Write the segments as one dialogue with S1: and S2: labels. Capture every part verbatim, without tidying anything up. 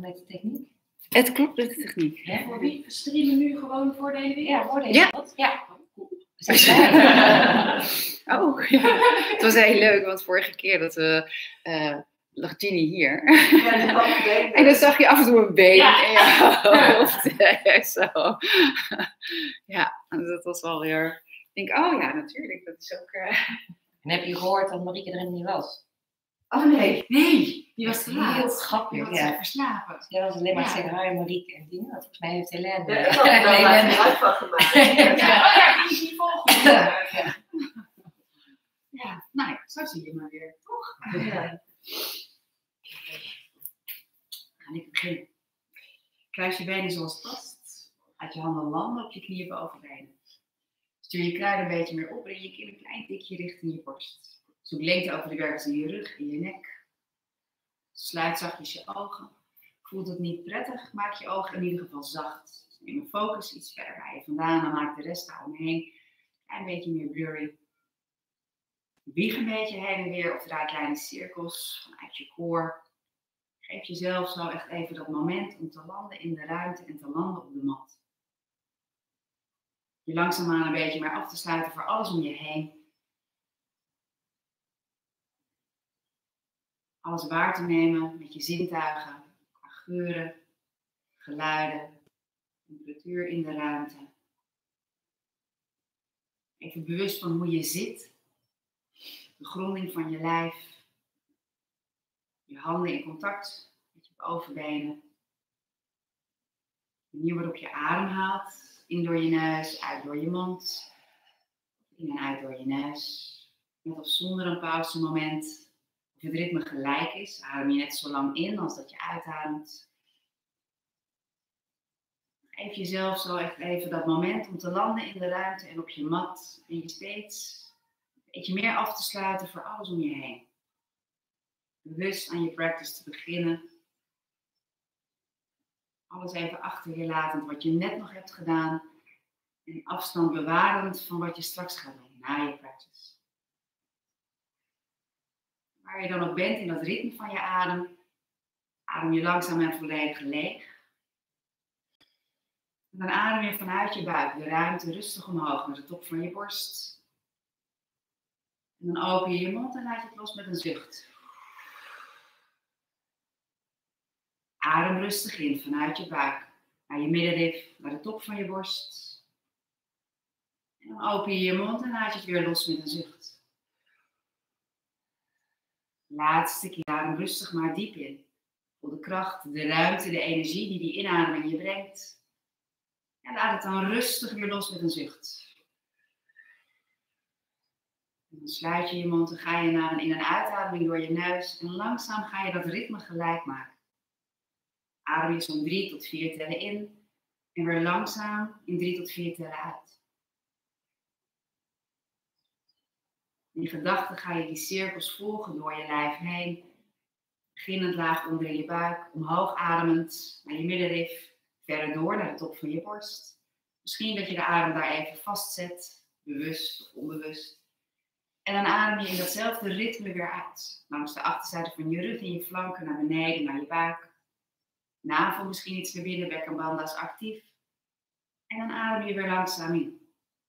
S1: met de techniek?
S2: Het klopt met de techniek.
S3: Ja, voor wie? Streamen nu gewoon voor de hele wereld?
S1: Ja, voor de
S2: Ja.
S1: wereld. Ja.
S2: Oh, ja. Het was heel leuk, want vorige keer dat we... Uh, lag Ginny hier.
S3: Ja,
S2: en dan zag je af en toe een been
S3: ja.
S2: in je hoofd. Ja, zo. Ja, dat was wel weer... Ik denk, oh ja, natuurlijk. Dat is ook... Uh...
S1: En heb je gehoord dat Marieke er niet was?
S3: Oh nee, nee. Die was te laat.
S1: Heel grappig.
S3: Die was
S1: Ja.
S3: verslapen.
S1: Ja, dat was alleen maar
S3: Ja.
S1: zeggen, hi Marieke en Dina. Volgens mij heeft Helene...
S4: Ja, ik had er wel maar gebruik van gemaakt.
S3: Ja, oh ja, die is niet volgende.
S1: Ja.
S3: Ja, nou ja, zo zie je maar weer, toch?
S1: Ja.
S3: Ga ik beginnen. Kruis je benen zoals het past. Laat je handen landen op je knieën boven benen. Stuur je kruin een beetje meer op en je kin een klein tikje richting je borst. Zoek lengte over de wervels in je rug en je nek. Sluit zachtjes je ogen. Voelt het niet prettig, maak je ogen in ieder geval zacht. Dus neem een focus iets verder bij je vandaan en maak de rest daaromheen een klein beetje meer blurry. Wieg een beetje heen en weer of draai kleine cirkels vanuit je core. Geef jezelf zo echt even dat moment om te landen in de ruimte en te landen op de mat. Je langzaamaan een beetje meer af te sluiten voor alles om je heen. Alles waar te nemen met je zintuigen, qua geuren, geluiden, temperatuur in de ruimte. Even bewust van hoe je zit, de gronding van je lijf, je handen in contact met je bovenbenen. De manier waarop je ademhaalt, in door je neus, uit door je mond, in en uit door je neus. Met of zonder een pauzemoment. Of het ritme gelijk is, adem je net zo lang in als dat je uitademt. Geef jezelf zo echt even dat moment om te landen in de ruimte en op je mat. En je steeds een beetje meer af te sluiten voor alles om je heen. Bewust aan je practice te beginnen. Alles even achter je latend wat je net nog hebt gedaan. En afstand bewarend van wat je straks gaat doen na je practice. Waar je dan ook bent in dat ritme van je adem, adem je langzaam en volledig leeg. En dan adem je vanuit je buik de ruimte rustig omhoog naar de top van je borst. En dan open je je mond en laat je het los met een zucht. Adem rustig in vanuit je buik naar je middenrif, naar de top van je borst. En dan open je je mond en laat je het weer los met een zucht. Laatste keer adem rustig maar diep in. Voel de kracht, de ruimte, de energie die die inademing je brengt. En laat het dan rustig weer los met een zucht. En dan sluit je je mond en ga je naar een in- en uitademing door je neus. En langzaam ga je dat ritme gelijk maken. Adem je zo'n drie tot vier tellen in. En weer langzaam in drie tot vier tellen uit. In gedachten ga je die cirkels volgen door je lijf heen. Beginnend laag onder in je buik, omhoog ademend naar je middenrif, verder door naar de top van je borst. Misschien dat je de adem daar even vastzet, bewust of onbewust. En dan adem je in datzelfde ritme weer uit. Langs de achterzijde van je rug en je flanken naar beneden, naar je buik. Navel misschien iets naar binnen, bekkenbandas actief. En dan adem je weer langzaam in.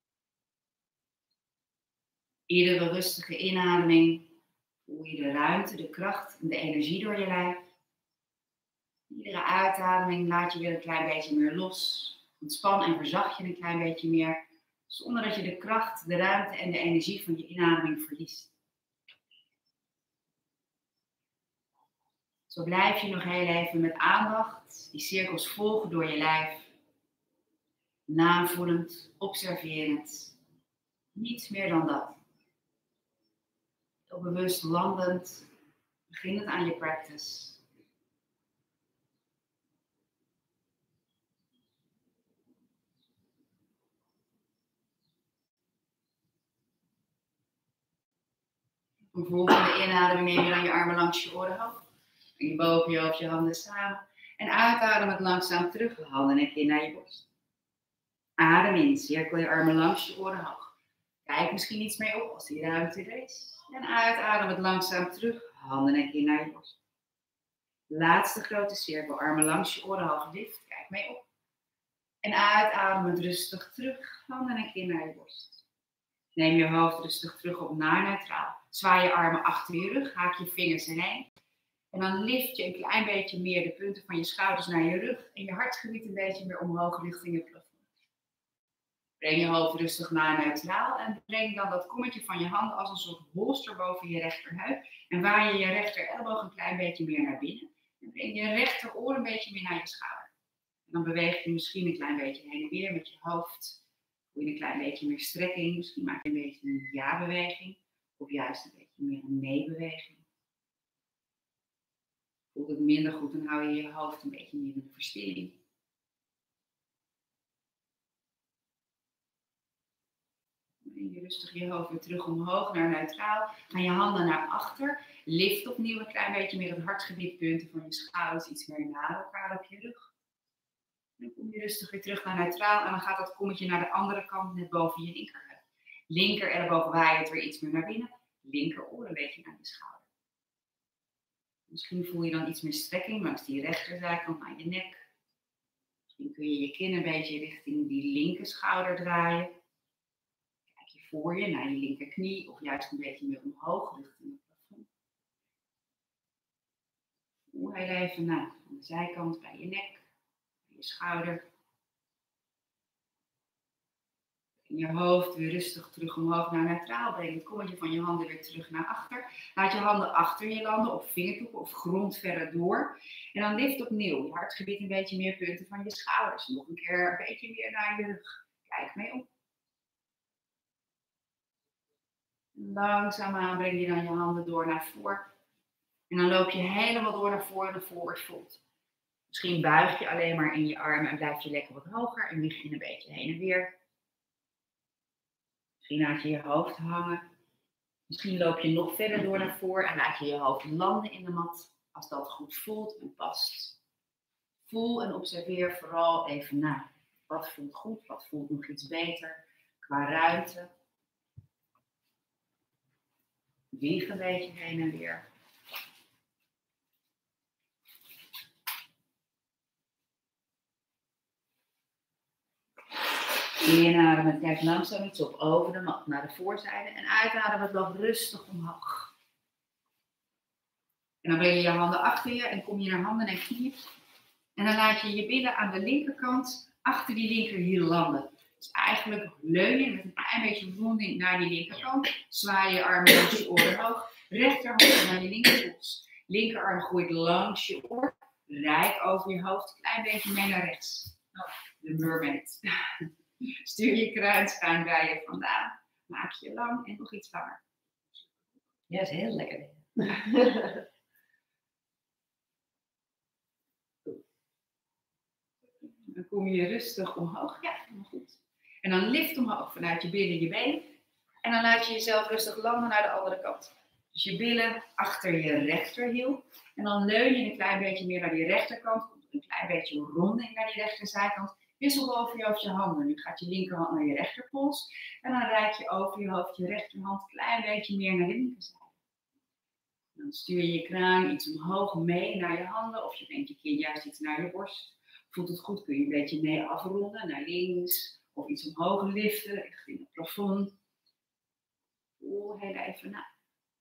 S3: Iedere rustige inademing voel je de ruimte, de kracht en de energie door je lijf. Iedere uitademing laat je weer een klein beetje meer los. Ontspan en verzacht je een klein beetje meer. Zonder dat je de kracht, de ruimte en de energie van je inademing verliest. Zo blijf je nog heel even met aandacht die cirkels volgen door je lijf. Navoelend, observerend. Niets meer dan dat. Heel bewust landend, beginnend aan je practice. Op een volgende inademing neem je dan je armen langs je oren hoog. En je boven je hoofd, je handen samen. En uitadem het langzaam terug, handen en kin naar je borst. Adem in, cirkel je armen langs je oren hoog. Kijk misschien iets meer op als die ruimte er is. En uitadem het langzaam terug, handen en kin naar je borst. Laatste grote cirkel. Armen langs je oren, hoog lift. Kijk mee op. En uitademend rustig terug. Handen en kin naar je borst. Neem je hoofd rustig terug op naar neutraal. Zwaai je armen achter je rug. Haak je vingers erheen. En dan lift je een klein beetje meer de punten van je schouders naar je rug. En je hartgebied een beetje meer omhoog richting je plafond. Breng je hoofd rustig naar neutraal. En breng dan dat kommetje van je handen als een soort bolster boven je rechterheup. En waai je je rechter elleboog een klein beetje meer naar binnen. En breng je rechteroor een beetje meer naar je schouder. En dan beweeg je misschien een klein beetje heen en weer met je hoofd. Voel je een klein beetje meer strekking. Misschien maak je een beetje een ja-beweging. Of juist een beetje meer een nee-beweging. Voelt het minder goed, dan hou je je hoofd een beetje meer in de verstilling. Breng je rustig je hoofd weer terug omhoog naar neutraal. Ga je handen naar achter. Lift opnieuw een klein beetje meer het hartgebied, punten van je schouders iets meer naar elkaar op je rug. Dan kom je rustig weer terug naar neutraal en dan gaat dat kommetje naar de andere kant, net boven je linkerheup. Linker elleboog waait weer iets meer naar binnen. Linker oor een beetje naar je schouder. Misschien voel je dan iets meer strekking langs die rechterzijkant naar je nek. Misschien kun je je kin een beetje richting die linker schouder draaien. Kijk je voor je naar je linkerknie of juist een beetje meer omhoog richting het plafond. Voel heel even naar aan de zijkant bij je nek, bij je schouder. In je hoofd weer rustig terug omhoog naar neutraal. Breng het kommetje van je handen weer terug naar achter. Laat je handen achter je landen op vingertoppen of grond verder door. En dan lift opnieuw je hartgebied een beetje meer punten van je schouders. Nog een keer een beetje meer naar je rug. Kijk mee op. Langzaamaan breng je dan je handen door naar voren. En dan loop je helemaal door naar voren en forward fold. Misschien buig je alleen maar in je armen en blijf je lekker wat hoger. En wieg je een beetje heen en weer. Misschien laat je je hoofd hangen. Misschien loop je nog verder door naar voren en laat je je hoofd landen in de mat. Als dat goed voelt en past. Voel en observeer vooral even na. Wat voelt goed, wat voelt nog iets beter qua ruimte. Wieg een beetje heen en weer. Inademen, kijk langzaam iets op over de mat naar de voorzijde. En uitademen, loop rustig omhoog. En dan breng je je handen achter je en kom je naar handen en knieën. En dan laat je je billen aan de linkerkant achter die linkerhiel landen. Dus eigenlijk leun je met een klein beetje ronding naar die linkerkant. Zwaai je armen langs je oren hoog. Rechterhand naar je linkerpols. Linkerarm groeit langs je oor. Rijk over je hoofd, een klein beetje mee naar rechts. Oh, de mermaid. Stuur je kruin schuin bij je vandaan. Maak je lang en nog iets langer.
S1: Ja, dat is heel lekker.
S3: Dan kom je rustig omhoog. Ja, helemaal goed. En dan lift omhoog vanuit je billen je been. En dan laat je jezelf rustig landen naar de andere kant. Dus je billen achter je rechterhiel. En dan leun je een klein beetje meer naar die rechterkant. Komt een klein beetje ronding naar die rechterzijkant. Wissel over je hoofd je handen. Nu gaat je linkerhand naar je rechterpols. En dan reik je over je hoofd je rechterhand een klein beetje meer naar de linkerzijde. Dan stuur je je kraan iets omhoog mee naar je handen. Of je brengt je kin juist iets naar je borst. Voelt het goed, kun je een beetje mee afronden naar links. Of iets omhoog liften richting het plafond. Voel heel even na.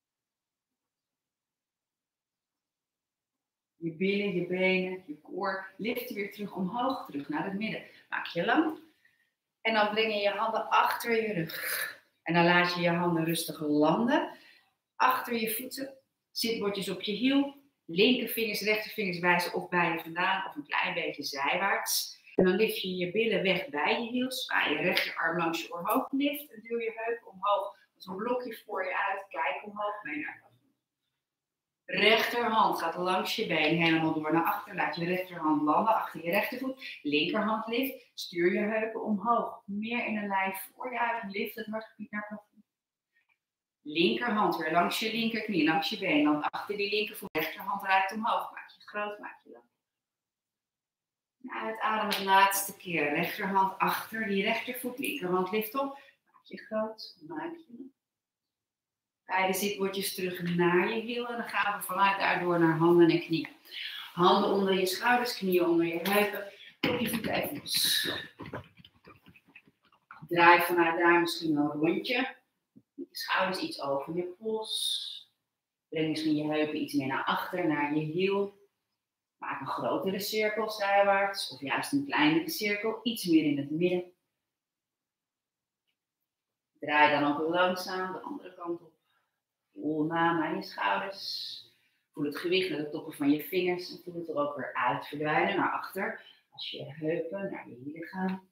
S3: Je billen, je benen, je koor. Lift weer terug omhoog, terug naar het midden. Maak je lang. En dan breng je je handen achter je rug. En dan laat je je handen rustig landen. Achter je voeten. Zitbordjes op je hiel. Linkervingers, rechtervingers wijzen of bij je vandaan. Of een klein beetje zijwaarts. En dan lift je je billen weg bij je hiel. Zwaai je rechterarm langs je oor hoog. Lift en duw je heupen omhoog. Als een blokje voor je uit. Kijk omhoog, mee naar achter. Rechterhand gaat langs je been helemaal door naar achter. Laat je rechterhand landen achter je rechtervoet. Linkerhand lift. Stuur je heupen omhoog. Meer in een lijn voor je uit. Lift het hartgebied naar plafond. Linkerhand weer langs je linkerknie, langs je been. Dan achter die linkervoet. Rechterhand raakt omhoog. Maak je groot, maak je lang. Uitademen de laatste keer. Rechterhand achter die rechtervoet. Linkerhand lift op. Maak je groot, maak je lang. Beide zitbordjes terug naar je hiel. En dan gaan we vanuit daardoor naar handen en knieën. Handen onder je schouders, knieën onder je heupen. Op je voeten even los. Draai vanuit daar misschien een rondje. Je schouders iets over je pols. Breng misschien je heupen iets meer naar achter, naar je hiel. Maak een grotere cirkel zijwaarts. Of juist een kleinere cirkel, iets meer in het midden. Draai dan ook langzaam de andere kant op. Voel na naar je schouders. Voel het gewicht naar de toppen van je vingers. En voel het er ook weer uit verdwijnen naar achter. Als je heupen naar je hielen gaan.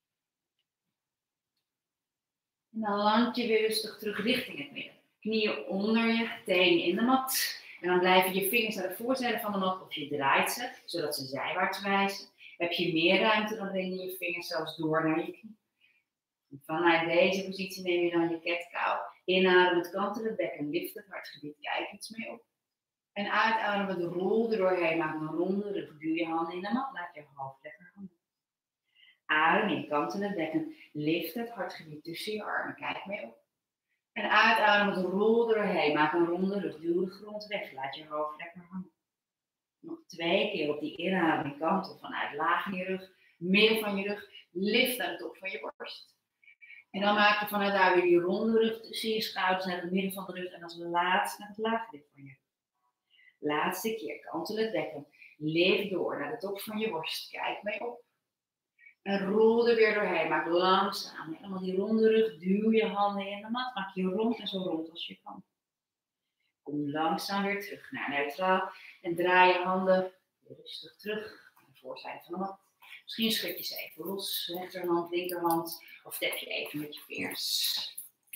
S3: En dan land je weer rustig terug richting het midden. Knieën onder je, tenen in de mat. En dan blijven je vingers naar de voorzijde van de mat of je draait ze, zodat ze zijwaarts wijzen. Heb je meer ruimte, dan breng je je vingers zelfs door naar je knie. En vanuit deze positie neem je dan je cat-cow. Inademend kantel het bekken, lift het hartgebied, kijk iets mee op. En uitademend rol er doorheen, maak een ronde rug, duw je handen in de mat, laat je hoofd lekker hangen. Adem in, kantel het bekken, lift het hartgebied tussen je armen, kijk mee op. En uitademend rol er doorheen, maak een ronde rug, duw de grond weg, laat je hoofd lekker hangen. Nog twee keer op die inademing kantel vanuit laag in je rug, midden van je rug, lift naar de top van je borst. En dan maak je vanuit daar weer die ronde rug tussen je schouders naar het midden van de rug en als laatste naar het lage deel van je rug. Laatste keer, kantel het bekken, lift door naar de top van je borst, kijk mee op. En rol er weer doorheen, maak langzaam, helemaal die ronde rug, duw je handen in de mat, maak je rond en zo rond als je kan. Kom langzaam weer terug naar neutraal en draai je handen rustig terug naar de voorzijde van de mat. Misschien schud je ze even los, rechterhand, linkerhand, of tap je even met je vingers.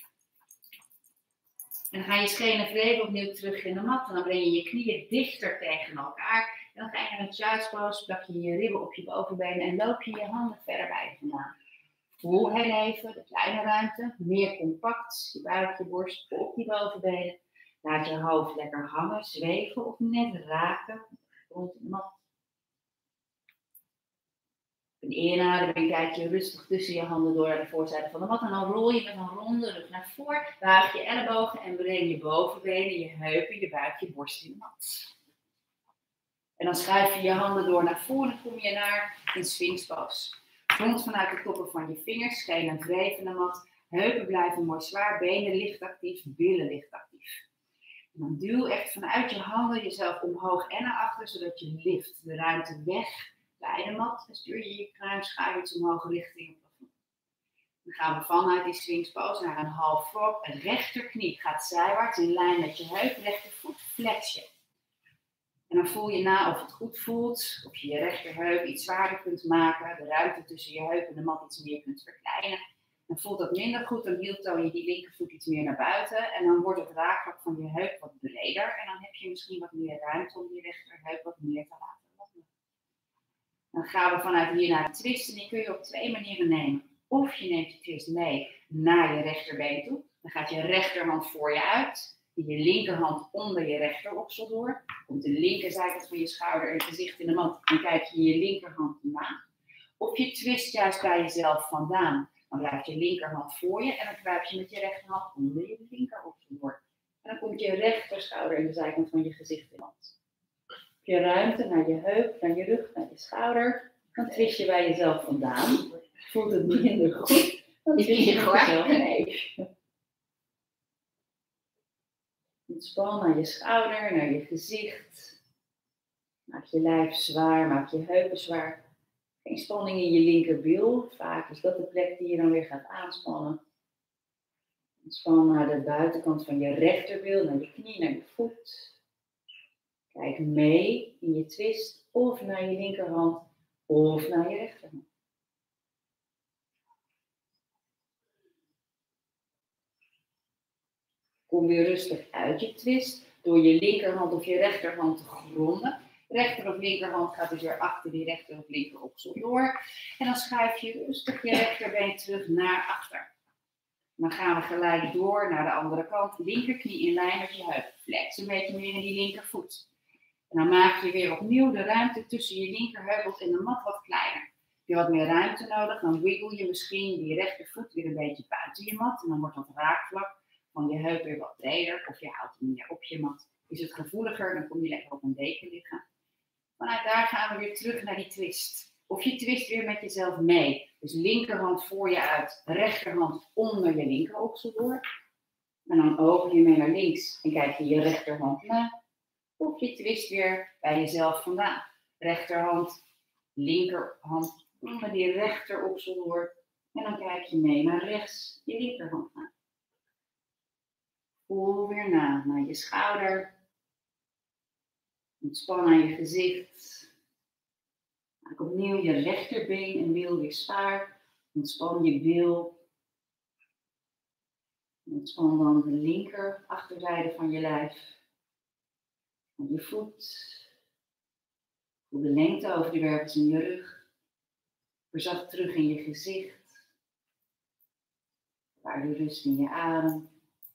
S3: En dan ga je schenen vreemd opnieuw terug in de mat en dan breng je je knieën dichter tegen elkaar. En dan ga je met child's pose, plak je je ribben op je bovenbenen en loop je je handen verder bij je vandaan. Voel heel even de kleine ruimte, meer compact, je buik, je borst op die bovenbenen. Laat je hoofd lekker hangen, zweven of net raken rond de mat. Een inademing kijk je rustig tussen je handen door naar de voorzijde van de mat. En dan rol je met een ronde rug naar voren. Buig je ellebogen en breng je bovenbenen, je heupen, je buik, je borst in de mat. En dan schuif je je handen door naar voren en kom je naar een Sphinx pose. Grond vanuit de toppen van je vingers, schenen wreef in de mat. Heupen blijven mooi zwaar, benen licht actief, billen licht actief. En dan duw echt vanuit je handen jezelf omhoog en naar achter, zodat je lift de ruimte weg bij de mat. En stuur je je kruin iets omhoog richting het plafond. Dan gaan we vanuit die Sphinx pose naar een half frog. Een rechterknie gaat zijwaarts in lijn met je heup, rechtervoet flex je. En dan voel je na of het goed voelt, of je je rechterheup iets zwaarder kunt maken, de ruimte tussen je heup en de mat iets meer kunt verkleinen. En voelt dat minder goed, dan hieltoon je die linkervoet iets meer naar buiten. En dan wordt het raakvlak van je heup wat breder. En dan heb je misschien wat meer ruimte om je rechterheup wat meer te laten lopen. Dan gaan we vanuit hier naar de twist. En die kun je op twee manieren nemen. Of je neemt je twist mee naar je rechterbeen toe. Dan gaat je rechterhand voor je uit. Je linkerhand onder je rechteroksel door. Komt de linkerzijkant van je schouder en gezicht in de mat. En kijk je je linkerhand na. Of je twist juist bij jezelf vandaan. Dan blijft je linkerhand voor je en dan kruip je met je rechterhand onder je linkeroksel door. En dan komt je rechterschouder in de zijkant van je gezicht in de mat. Heb je ruimte naar je heup, naar je rug, naar je schouder. Dan twist je bij jezelf vandaan. Voelt het minder goed. Dan twist je met jezelf een eefje. Ontspan naar je schouder, naar je gezicht. Maak je lijf zwaar, maak je heupen zwaar. Geen spanning in je linkerbil. Vaak is dat de plek die je dan weer gaat aanspannen. Ontspan naar de buitenkant van je rechterbil, naar je knie, naar je voet. Kijk mee in je twist of naar je linkerhand of naar je rechterhand. Kom weer rustig uit je twist door je linkerhand of je rechterhand te gronden. Rechter of linkerhand gaat dus weer achter die rechter of linker oksel door. En dan schuif je rustig je rechterbeen terug naar achter. Dan gaan we gelijk door naar de andere kant. Linkerknie in lijn met je heup. Flex een beetje meer in die linkervoet. En dan maak je weer opnieuw de ruimte tussen je linkerheupels en de mat wat kleiner. Heb je wat meer ruimte nodig, dan wiggle je misschien die rechtervoet weer een beetje buiten je mat. En dan wordt dat raakvlak van je heup weer wat breder. Of je houdt hem meer op je mat. Is het gevoeliger, dan kom je lekker op een deken liggen. Vanuit daar gaan we weer terug naar die twist. Of je twist weer met jezelf mee. Dus linkerhand voor je uit, rechterhand onder je linkeroksel door. En dan open je mee naar links en kijk je je rechterhand na. Of je twist weer bij jezelf vandaan. Rechterhand, linkerhand onder die rechteroksel door. En dan kijk je mee naar rechts, je linkerhand na. Voel weer na, naar je schouder. Ontspan aan je gezicht. Maak opnieuw je rechterbeen en bil weer zwaar. Ontspan je bil. Ontspan dan de linker achterzijde van je lijf. En je voet. Voel de lengte over de wervels in je rug. Verzacht terug in je gezicht. Waar de rust in je adem.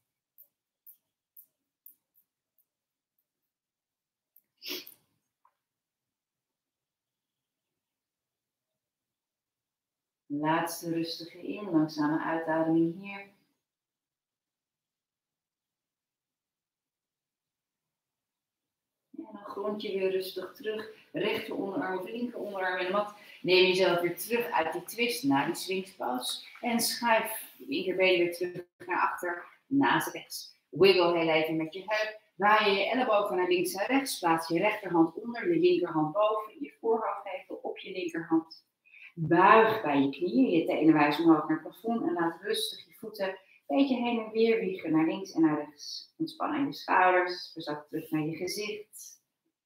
S3: Laatste rustige in, langzame uitademing hier. En dan grond je weer rustig terug. Rechter onderarm of linker onderarm in de mat. Neem jezelf weer terug uit die twist naar die swingspose. En schuif je linkerbeen weer terug naar achter, naast rechts. Wiggle heel even met je heup. Draai je je ellebogen naar links en rechts. Plaats je rechterhand onder, je linkerhand boven. Je voorhoofd even op je linkerhand. Buig bij je knieën, je tenen wijs omhoog naar het plafond en laat rustig je voeten een beetje heen en weer wiegen naar links en naar rechts. Ontspan aan je schouders, verzak terug naar je gezicht.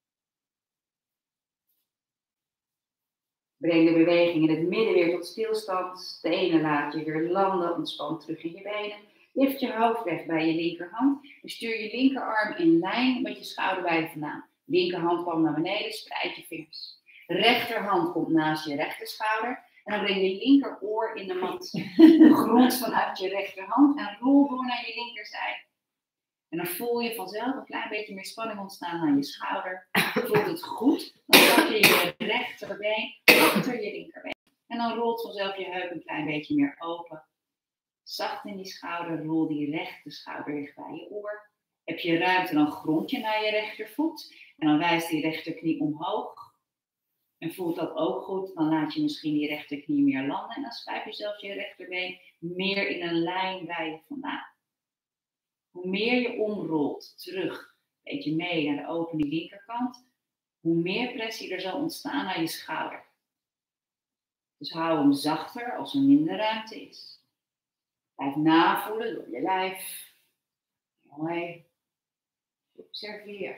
S3: Breng de beweging in het midden weer tot stilstand. Tenen laat je weer landen, ontspan terug in je benen. Lift je hoofd weg bij je linkerhand en stuur je linkerarm in lijn met je schouderbijlen vandaan. Linkerhand kwam naar beneden, spreid je vingers. Rechterhand komt naast je rechterschouder. En dan breng je linkeroor in de mat. Grond vanuit je rechterhand en rol door naar je linkerzijde. En dan voel je vanzelf een klein beetje meer spanning ontstaan aan je schouder. Voelt het goed, dan pak je je rechterbeen achter je linkerbeen. En dan rolt vanzelf je heup een klein beetje meer open. Zacht in die schouder, rol die rechter schouder weg bij je oor. Heb je ruimte, dan grond je naar je rechtervoet. En dan wijst die rechterknie omhoog. En voelt dat ook goed, dan laat je misschien die rechterknie meer landen. En dan schuif je zelf je rechterbeen meer in een lijn bij je vandaan. Hoe meer je omrolt terug, een beetje mee naar de opene linkerkant, hoe meer pressie er zal ontstaan naar je schouder. Dus hou hem zachter als er minder ruimte is. Blijf navoelen door je lijf. Mooi. Observeer.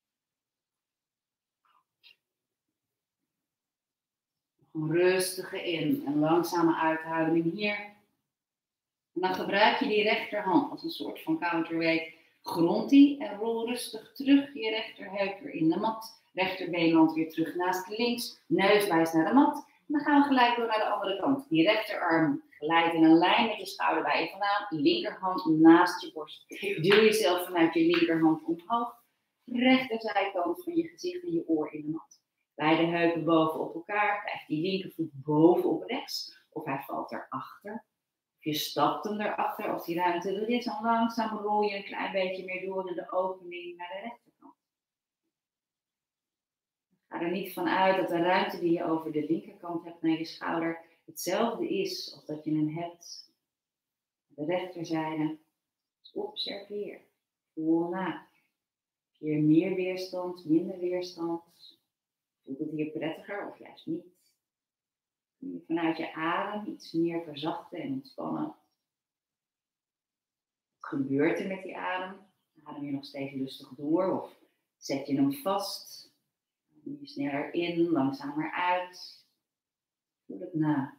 S3: Een rustige in- en langzame uitademing hier. En dan gebruik je die rechterhand als een soort van counterweight. Grond die en rol rustig terug je rechterheup weer in de mat. Rechterbeen landt weer terug naast links. Neus wijst naar de mat. En dan gaan we gelijk door naar de andere kant. Die rechterarm glijdt in een lijn met je schouder bij je vandaan. Linkerhand naast je borst. Duw jezelf vanuit je linkerhand omhoog. Rechterzijkant van je gezicht en je oor in de mat. Beide heupen boven op elkaar. Blijft die linkervoet boven op rechts. Of hij valt erachter. Of je stapt hem erachter. Als die ruimte er is, dan langzaam rol je een klein beetje meer door in de opening naar de rechterkant. Ga er niet van uit dat de ruimte die je over de linkerkant hebt naar je schouder hetzelfde is als dat je hem hebt aan de rechterzijde. Dus observeer. Voel na. Heb je meer weerstand, minder weerstand? Voelt het hier prettiger of juist niet? Kun je vanuit je adem iets meer verzachten en ontspannen? Wat gebeurt er met die adem? Adem je nog steeds rustig door of zet je hem vast? Adem je sneller in, langzamer uit? Voel het na.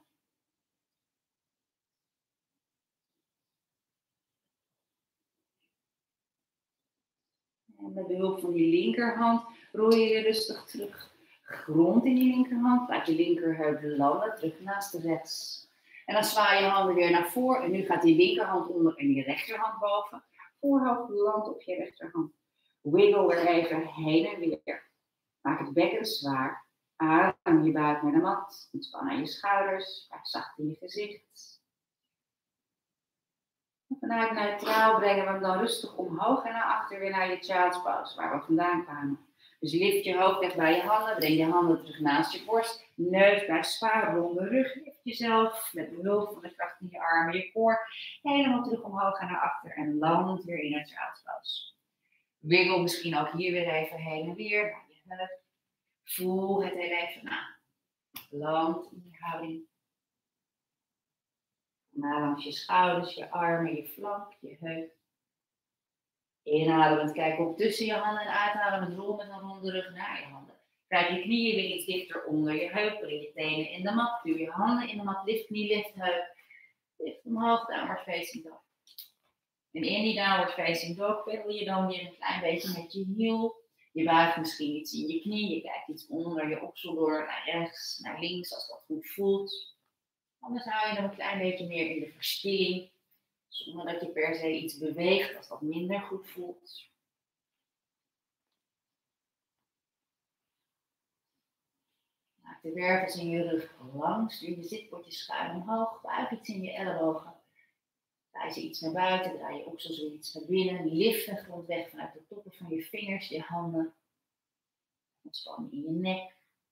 S3: En met behulp van die linkerhand rol je je rustig terug. Grond in je linkerhand, laat je linkerheup landen, terug naast de rechts. En dan zwaai je handen weer naar voren en nu gaat die linkerhand onder en die rechterhand boven. Voorhoofd landt op je rechterhand. Wiggle weer even heen en weer. Maak het bekken zwaar. Adem je buik naar de mat. Ontspan aan je schouders. Blijf zacht in je gezicht. En vanuit neutraal brengen we hem dan rustig omhoog en naar achter weer naar je child's pose, waar we vandaan kwamen. Dus lift je hoofd weg bij je handen, breng je handen terug naast je borst. Neus blijft zwaar, ronde rug. Lift jezelf met behulp van de kracht in je armen, je core. Helemaal terug omhoog en naar achter en land weer in het Child's. Wiggle misschien ook hier weer even heen en weer naar je heup. Voel het heel even na. Land in je houding. Na langs je schouders, je armen, je flank, je heup. Inademend, kijk op tussen je handen en uitademend rol met een ronde rug naar je handen. Krijg je knieën weer iets dichter onder je heup, breng je tenen in de mat, duw je handen in de mat, lift knie, lift heup. Lift omhoog, downward facing dog. En in die downward facing dog peddel je dan weer een klein beetje met je hiel. Je buigt misschien iets in je knie, je kijkt iets onder je oksel door, naar rechts, naar links, als dat goed voelt. Anders hou je dan een klein beetje meer in de verstilling, zonder dat je per se iets beweegt als dat minder goed voelt. Maak de wervels in je rug lang, stuur je zitbordje schuin omhoog, buig iets in je ellebogen. Draai ze iets naar buiten, draai je oksel zo iets naar binnen, lift de grond weg vanuit de toppen van je vingers, je handen. Ontspan in je nek.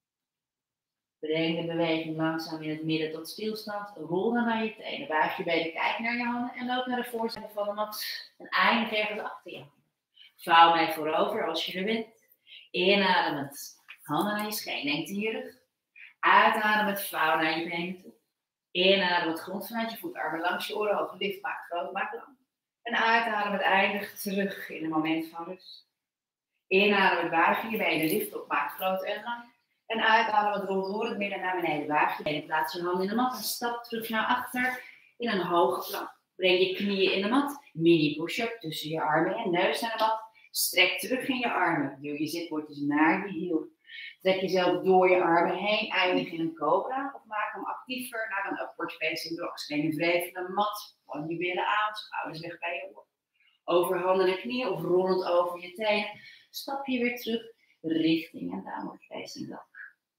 S3: Breng de beweging langzaam in het midden tot stilstand. Rol dan naar je tenen. Buig je benen, kijk naar je handen en loop naar de voorzijde van de mat. En eindig ergens achter je handen. Vouw mij voorover als je er bent. Inademend. Handen naar je scheenlengte in je rug. Uitademend. Vouw naar je benen toe. Inademend. Grond vanuit je voetarmen langs je oren. Hoog lift, maak groot, maak lang. En uitademend. Eindig terug in een moment van rust. Inademend. Buig je je benen. Lift op, maak groot en lang. En uitademend rond door het midden naar beneden. Buig je benen, plaats je handen in de mat en stap terug naar achter in een hoge plank. Breng je knieën in de mat. Mini push-up tussen je armen en neus naar de mat. Strek terug in je armen. Duw je zitbordjes naar je hiel. Trek jezelf door je armen heen. Eindig in een cobra. Of maak hem actiever naar een upward facing dog. Scheen wreven de mat. Plan je billen aan. Schouders weg bij je oor. Over handen en knieën of rollend over je tenen. Stap je weer terug richting een downward facing dog.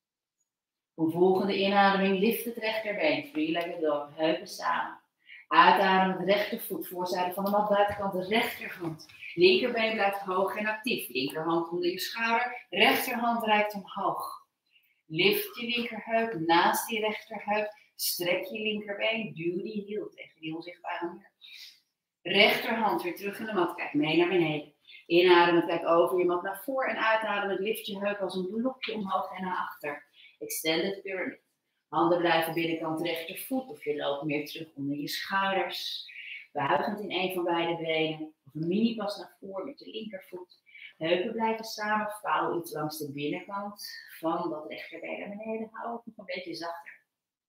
S3: Een volgende inademing, lift het rechterbeen, three-legged dog, heupen samen. Uitademen, de rechtervoet, voorzijde van de mat, buitenkant de rechterhand. Linkerbeen blijft hoog en actief, linkerhand onder je schouder, rechterhand reikt omhoog. Lift je linkerheup naast die rechterheup, strek je linkerbeen, duw die hiel tegen die onzichtbare muur. Rechterhand weer terug in de mat, kijk mee naar beneden. Inademen, kijk over je mat naar voren en uitademen, lift je heup als een blokje omhoog en naar achter. Extended pyramid. Handen blijven binnenkant rechtervoet of je loopt meer terug onder je schouders. Buigend in een van beide benen. Of een mini-pas naar voren met je linkervoet. Heupen blijven samen. Vouw iets langs de binnenkant van dat rechterbeen naar beneden. Hou het nog een beetje zachter.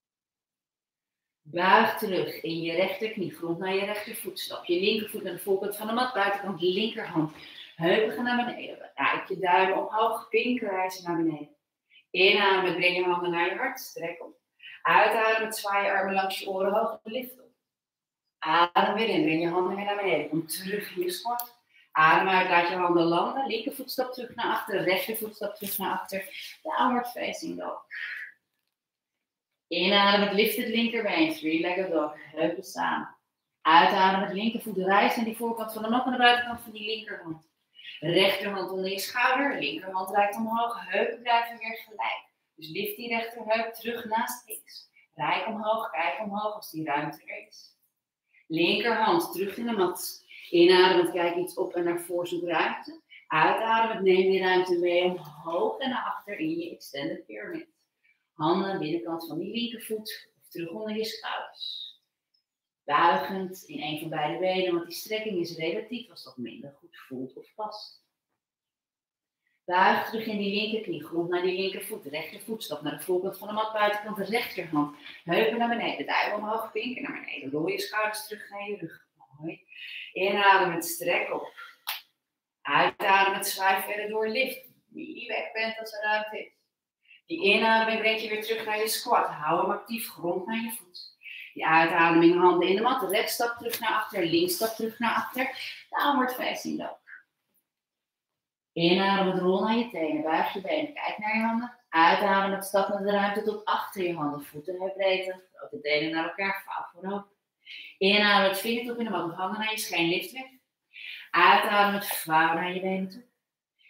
S3: Buig terug in je rechterknie. Grond naar je rechtervoet. Stap je linkervoet naar de voorkant van de mat. Buitenkant linkerhand. Heupen gaan naar beneden. Raak je duimen omhoog. Pinkerwijzen naar beneden. Inademen, breng je handen naar je hart, strek op. Uitademen, zwaai je armen langs je oren hoog en lift op. Adem weer in, breng je handen weer naar beneden. Kom terug in je squat. Adem uit, laat je handen landen. Linkervoet stap terug naar achter, rechtervoet stap terug naar achter. Downward facing dog. Inademen, lift het linkerbeen, three-legged dog, heupen samen. Uitademen, linkervoet rijst naar die voorkant van de mat en de buitenkant van die linkerhand. Rechterhand onder je schouder, linkerhand reikt omhoog, heupen blijven weer gelijk. Dus lift die rechterheup terug naast links. Rijk omhoog, kijk omhoog als die ruimte er is. Linkerhand terug in de mat. Inademend, kijk iets op en naar voren, zoek ruimte. Uitademend, neem die ruimte mee omhoog en naar achter in je extended pyramid. Handen aan de binnenkant van die linkervoet of terug onder je schouders. Buigend in een van beide benen, want die strekking is relatief als dat minder goed voelt of past. Buig terug in die linkerknie, grond naar die linkervoet, rechtervoet, stap naar de voorkant van de mat, buitenkant de rechterhand. Heupen naar beneden, duim omhoog, pinken naar beneden. Rol je schouders terug naar je rug. Mooi. Inademend, strek op. Uitademend, zwaai verder door, lift. Wie weg bent als er ruimte is. Die inademing brengt je weer terug naar je squat. Hou hem actief, grond naar je voet. Die uitademing, handen in de mat. Rechts stap terug naar achter, links stap terug naar achter. Downward facing dog. Inademend, rol naar je tenen, buig je benen, kijk naar je handen. Uitademend, stap naar de ruimte tot achter je handen, voeten herbreedte. Grote tenen naar elkaar, vouw voorover. Inademend, vingertop in de mat, handen naar je scheen, lift weg. Uitademend, vouw naar je benen toe.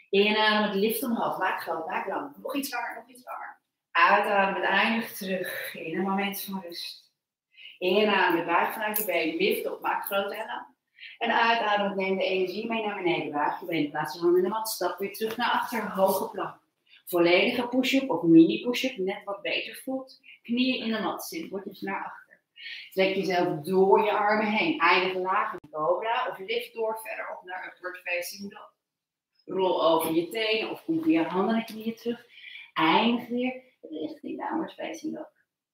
S3: Inademen, het lift omhoog. Maak groot, maak lang. Nog iets langer, nog iets langer. Uitademen, het eindigt terug in een moment van rust. Inademen, buig vanuit je been, lift op, maak groot en lang. En uitademen, neem de energie mee naar beneden. Buig je been, plaats je handen in de mat, stap weer terug naar achter, hoge plank. Volledige push-up of mini push-up, net wat beter voelt. Knieën in de mat, zinbordjes naar achter. Trek jezelf door je armen heen. Eindig laag in cobra of lift door verder op naar upward facing dog. Rol over je tenen of kom via handen en knieën terug. Eindig weer richting downward facing dog.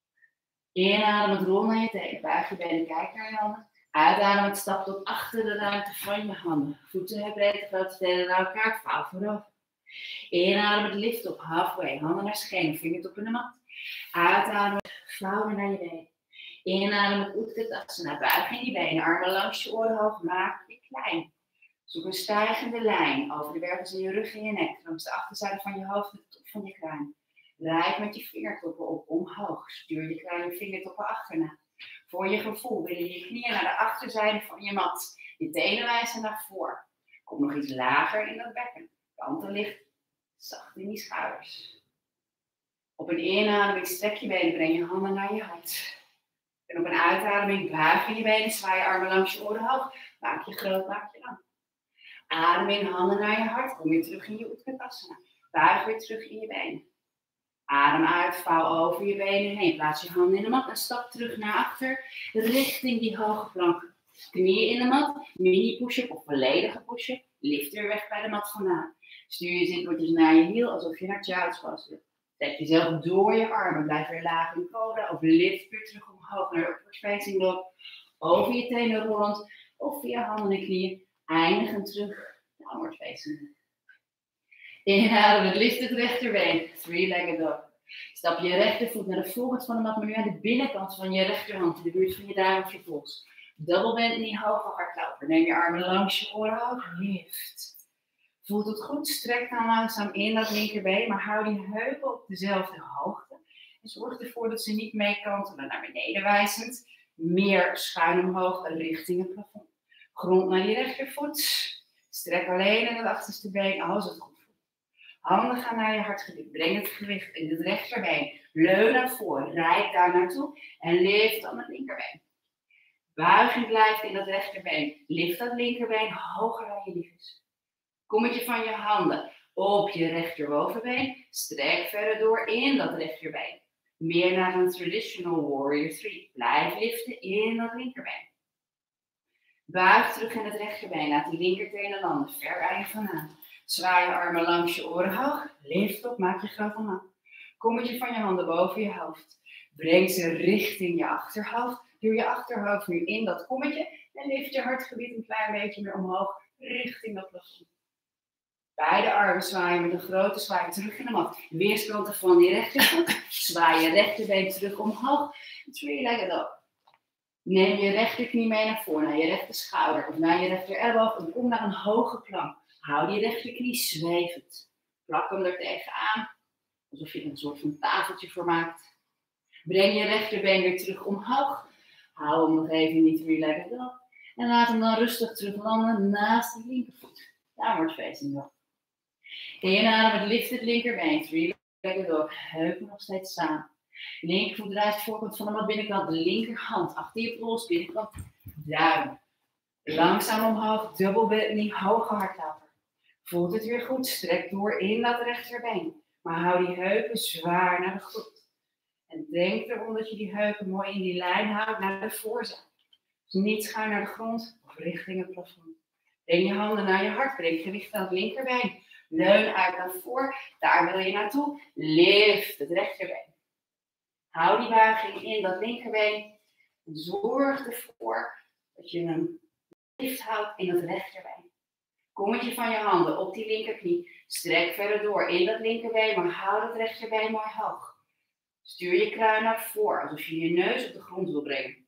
S3: Inadem het rol naar je tenen. Buig je benen, kijk naar je handen. Uitadem het stap tot achter de ruimte van je handen. Voeten hebbreedte, grote tenen naar elkaar. Vouw voorover. Inadem het lift op, halfway. Handen naar schenen, vingertoppen in de mat. Uitadem het vouwen naar je benen. Inadem het Utkatasana. Buig in je benen. Armen langs je oren hoog. Maak je klein. Zoek een stijgende lijn over de wervels in je rug en je nek. Langs de achterzijde van je hoofd, de top van je kruin. Rijd met je vingertoppen op omhoog. Stuur je kruin je vingertoppen achterna. Voor je gevoel willen je knieën naar de achterzijde van je mat. Je tenen wijzen naar voren. Kom nog iets lager in dat bekken. Kanten licht zacht in die schouders. Op een inademing strek je benen, breng je handen naar je hart. En op een uitademing buig je je benen, zwaai je armen langs je oren hoog. Maak je groot, maak je lang. Adem in, handen naar je hart. Kom weer terug in je Utkatasana. Buig weer terug in je benen. Adem uit, vouw over je benen heen. Plaats je handen in de mat en stap terug naar achter. Richting die hoge plank. Knieën in de mat. Mini push-up of volledige push-up. Lift weer weg bij de mat vandaan. Stuur je zitbordjes naar je hiel alsof je naar child's pose wilt. Trek jezelf door je armen. Blijf weer laag in cobra of lift weer terug omhoog naar upward facing dog. Over je tenen rollend of via handen en knieën. Eindigend terug downward facing dog. Inadem het lift het rechterbeen. Three-legged dog. Stap je rechtervoet naar de voorkant van de mat, maar nu aan de binnenkant van je rechterhand, in de buurt van je duim of je pols. Double bend in die hoge hardloper. Neem je armen langs je oren hoog. Lift. Voelt het goed? Strek dan langzaam in dat linkerbeen, maar hou die heupen op dezelfde hoogte. En zorg ervoor dat ze niet meekantelen naar beneden wijzend. Meer schuin omhoog richting het plafond. Grond naar je rechtervoet. Strek alleen in het achterste been als het goed. Handen gaan naar je hartgebied. Breng het gewicht in het rechterbeen. Leun naar voren. Rijd daar naartoe. En lift dan het linkerbeen. Buiging blijft in dat rechterbeen. Lift dat linkerbeen hoger dan je lief is. Kommetje van je handen op je rechterbovenbeen. Strek verder door in dat rechterbeen. Meer naar een traditional warrior three. Blijf liften in dat linkerbeen. Buig terug in het rechterbeen. Laat die linkertenen landen. Ver bij je vandaan. Zwaai je armen langs je oren hoog. Lift op, maak je groot omhoog. Kommetje van je handen boven je hoofd. Breng ze richting je achterhoofd. Duw je achterhoofd nu in dat kommetje. En lift je hartgebied een klein beetje meer omhoog. Richting dat plafond. Beide armen zwaaien met een grote zwaai terug in de mat. Weerskanten van die rechtervoet. Zwaai je rechterbeen terug omhoog. Three-legged dog. Neem je rechterknie mee naar voren. Naar je rechter schouder. Of naar je rechter elleboog. En kom naar een hoge plank. Hou die rechterknie zwevend. Plak hem er tegenaan. Alsof je er een soort van tafeltje voor maakt. Breng je rechterbeen weer terug omhoog. Hou hem nog even in die three-legged dog. En laat hem dan rustig terug landen naast de linkervoet. Downward facing dog. Inadem het lift het linkerbeen. Three-legged dog. Heupen nog steeds samen. Linkervoet draait voorkant van de mat, binnenkant. De linkerhand achter je pols, binnenkant. Duim. Langzaam omhoog. Double bend in die hoge hardloper. Voelt het weer goed? Strek door in dat rechterbeen. Maar hou die heupen zwaar naar de grond. En denk erom dat je die heupen mooi in die lijn houdt naar de voorzijde. Dus niet schuin naar de grond of richting het plafond. Breng je handen naar je hart. Breng gewicht aan het linkerbeen. Leun uit naar voren. Daar wil je naartoe. Lift het rechterbeen. Hou die buiging in dat linkerbeen. En zorg ervoor dat je een lift houdt in het rechterbeen. Kommetje van je handen op die linkerknie. Strek verder door in dat linkerbeen, maar hou dat rechterbeen mooi hoog. Stuur je kruin naar voren, alsof je je neus op de grond wil brengen.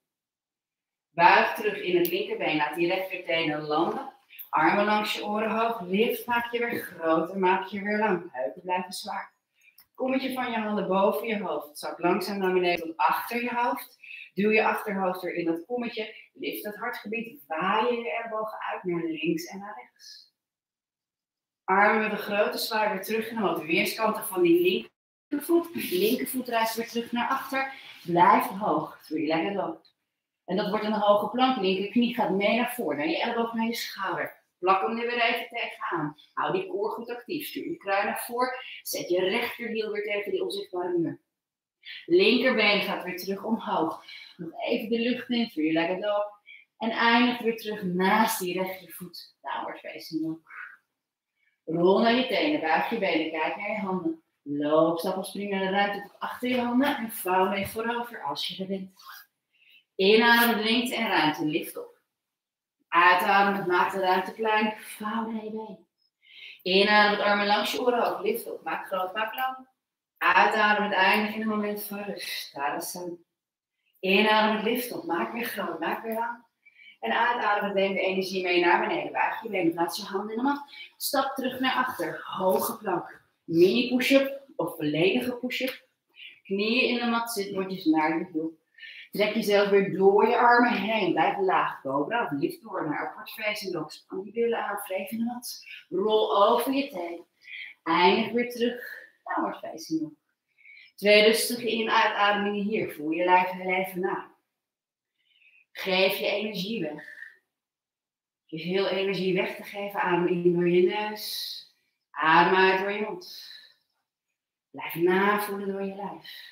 S3: Buig terug in het linkerbeen, laat die rechtertenen landen. Armen langs je oren hoog, lift, maak je weer groter, maak je weer lang. Heupen blijven zwaar. Kommetje van je handen boven je hoofd. Zak langzaam naar beneden tot achter je hoofd. Duw je achterhoofd er in dat kommetje. Lift het hartgebied. Waai je ellebogen uit naar links en naar rechts. Armen met een grote zwaai weer terug naar de weerskanten van die linkervoet. Linkervoet reist weer terug naar achter. Blijf hoog. Three legged dog. En dat wordt een hoge plank. Linkerknie gaat mee naar voren. Naar je elleboog, naar je schouder. Plak hem er weer even tegenaan. Hou die koor goed actief. Stuur je kruin naar voren. Zet je rechterhiel weer tegen die onzichtbare muur. Linkerbeen gaat weer terug omhoog. Nog even de lucht in. Three legged dog. En eindigt weer terug naast die rechtervoet. Downward facing dog. Rol naar je tenen. Buig je benen. Kijk naar je handen. Loop, stap of spring naar de ruimte tot achter je handen. En vouw mee voorover als je er bent. Inademen, lengte en ruimte. Lift op. Uitademen, maak de ruimte klein. Vouw naar je been. Inademen, armen langs je oren hoog. Lift op. Maak groot, maak lang. Uitademen, eindig in een moment van rust. Tadasana. Inademen, lift op. Maak weer groot, maak weer lang. En uitademen, neem de energie mee naar beneden. Buig je benen, plaats je handen in de mat. Stap terug naar achter. Hoge plank. Mini push-up of volledige push-up. Knieën in de mat, zitbordjes naar je hiel. Trek jezelf weer door je armen heen. Blijf laag. Cobra, lift door naar upward facing dog. Span die billen aan, wreef in de mat. Rol over je teen. Eindig weer terug. Downward facing dog. Twee rustige in- en uitademingen hier. Voel je lijf heel even na. Geef je energie weg. Je veel energie weg te geven. Adem in door je neus. Adem uit door je mond. Blijf navoelen door je lijf.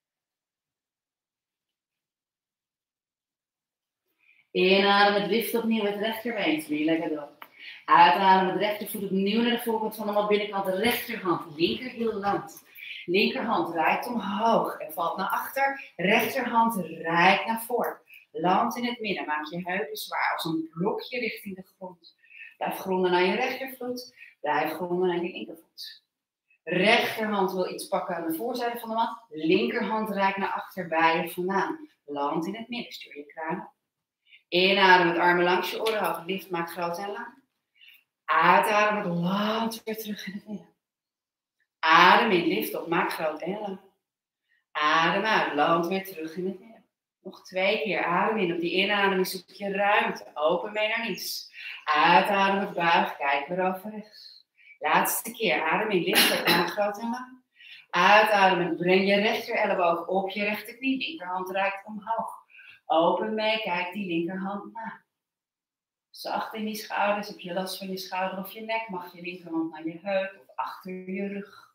S3: Inademen, het lift opnieuw het rechterbeen. Three legged dog. Uitademen, het rechtervoet opnieuw naar de voorkant van de mat. Binnenkant de rechterhand. Linkerhiel landt. Linkerhand reikt omhoog en valt naar achter. Rechterhand reikt naar voren. Land in het midden. Maak je heupen zwaar als een blokje richting de grond. Blijf gronden naar je rechtervoet. Blijf gronden naar je linkervoet. Rechterhand wil iets pakken aan de voorzijde van de mat. Linkerhand reikt naar achter bij je vandaan. Land in het midden. Stuur je kruin. Inadem met armen langs je oren hoog. Lift maak groot en lang. Uitadem met land weer terug in het midden. Adem in, lift op, maak groot en lang. Adem uit, land weer terug in het midden. Nog twee keer, adem in. Op die inademing zoek je ruimte. Open mee naar links. Uitadem met buig, kijk weer over rechts. Laatste keer, adem in, lift op, maak groot en lang. Uitadem, breng je rechter elleboog op je rechterknie. Linkerhand reikt omhoog. Open mee, kijk die linkerhand na. Zacht in die schouders. Heb je last van je schouder of je nek? Mag je linkerhand naar je heup of achter je rug.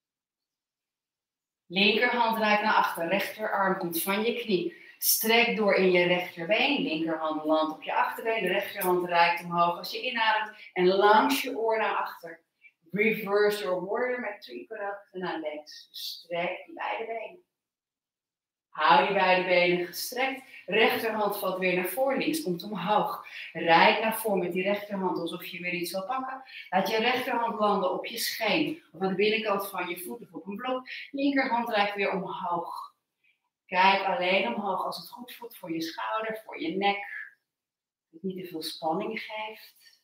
S3: Linkerhand reikt naar achter. Rechterarm komt van je knie. Strek door in je rechterbeen. Linkerhand landt op je achterbeen. De rechterhand reikt omhoog als je inademt. En langs je oor naar achter. Reverse your warrior met three krachten naar links. Strek die beide benen. Hou die beide benen gestrekt. Rechterhand valt weer naar voren. Links komt omhoog. Rijd naar voren met die rechterhand alsof je weer iets wil pakken. Laat je rechterhand landen op je scheen. Of aan de binnenkant van je voet of op een blok. Linkerhand reikt weer omhoog. Kijk alleen omhoog als het goed voelt voor je schouder, voor je nek. Dat het niet te veel spanning geeft.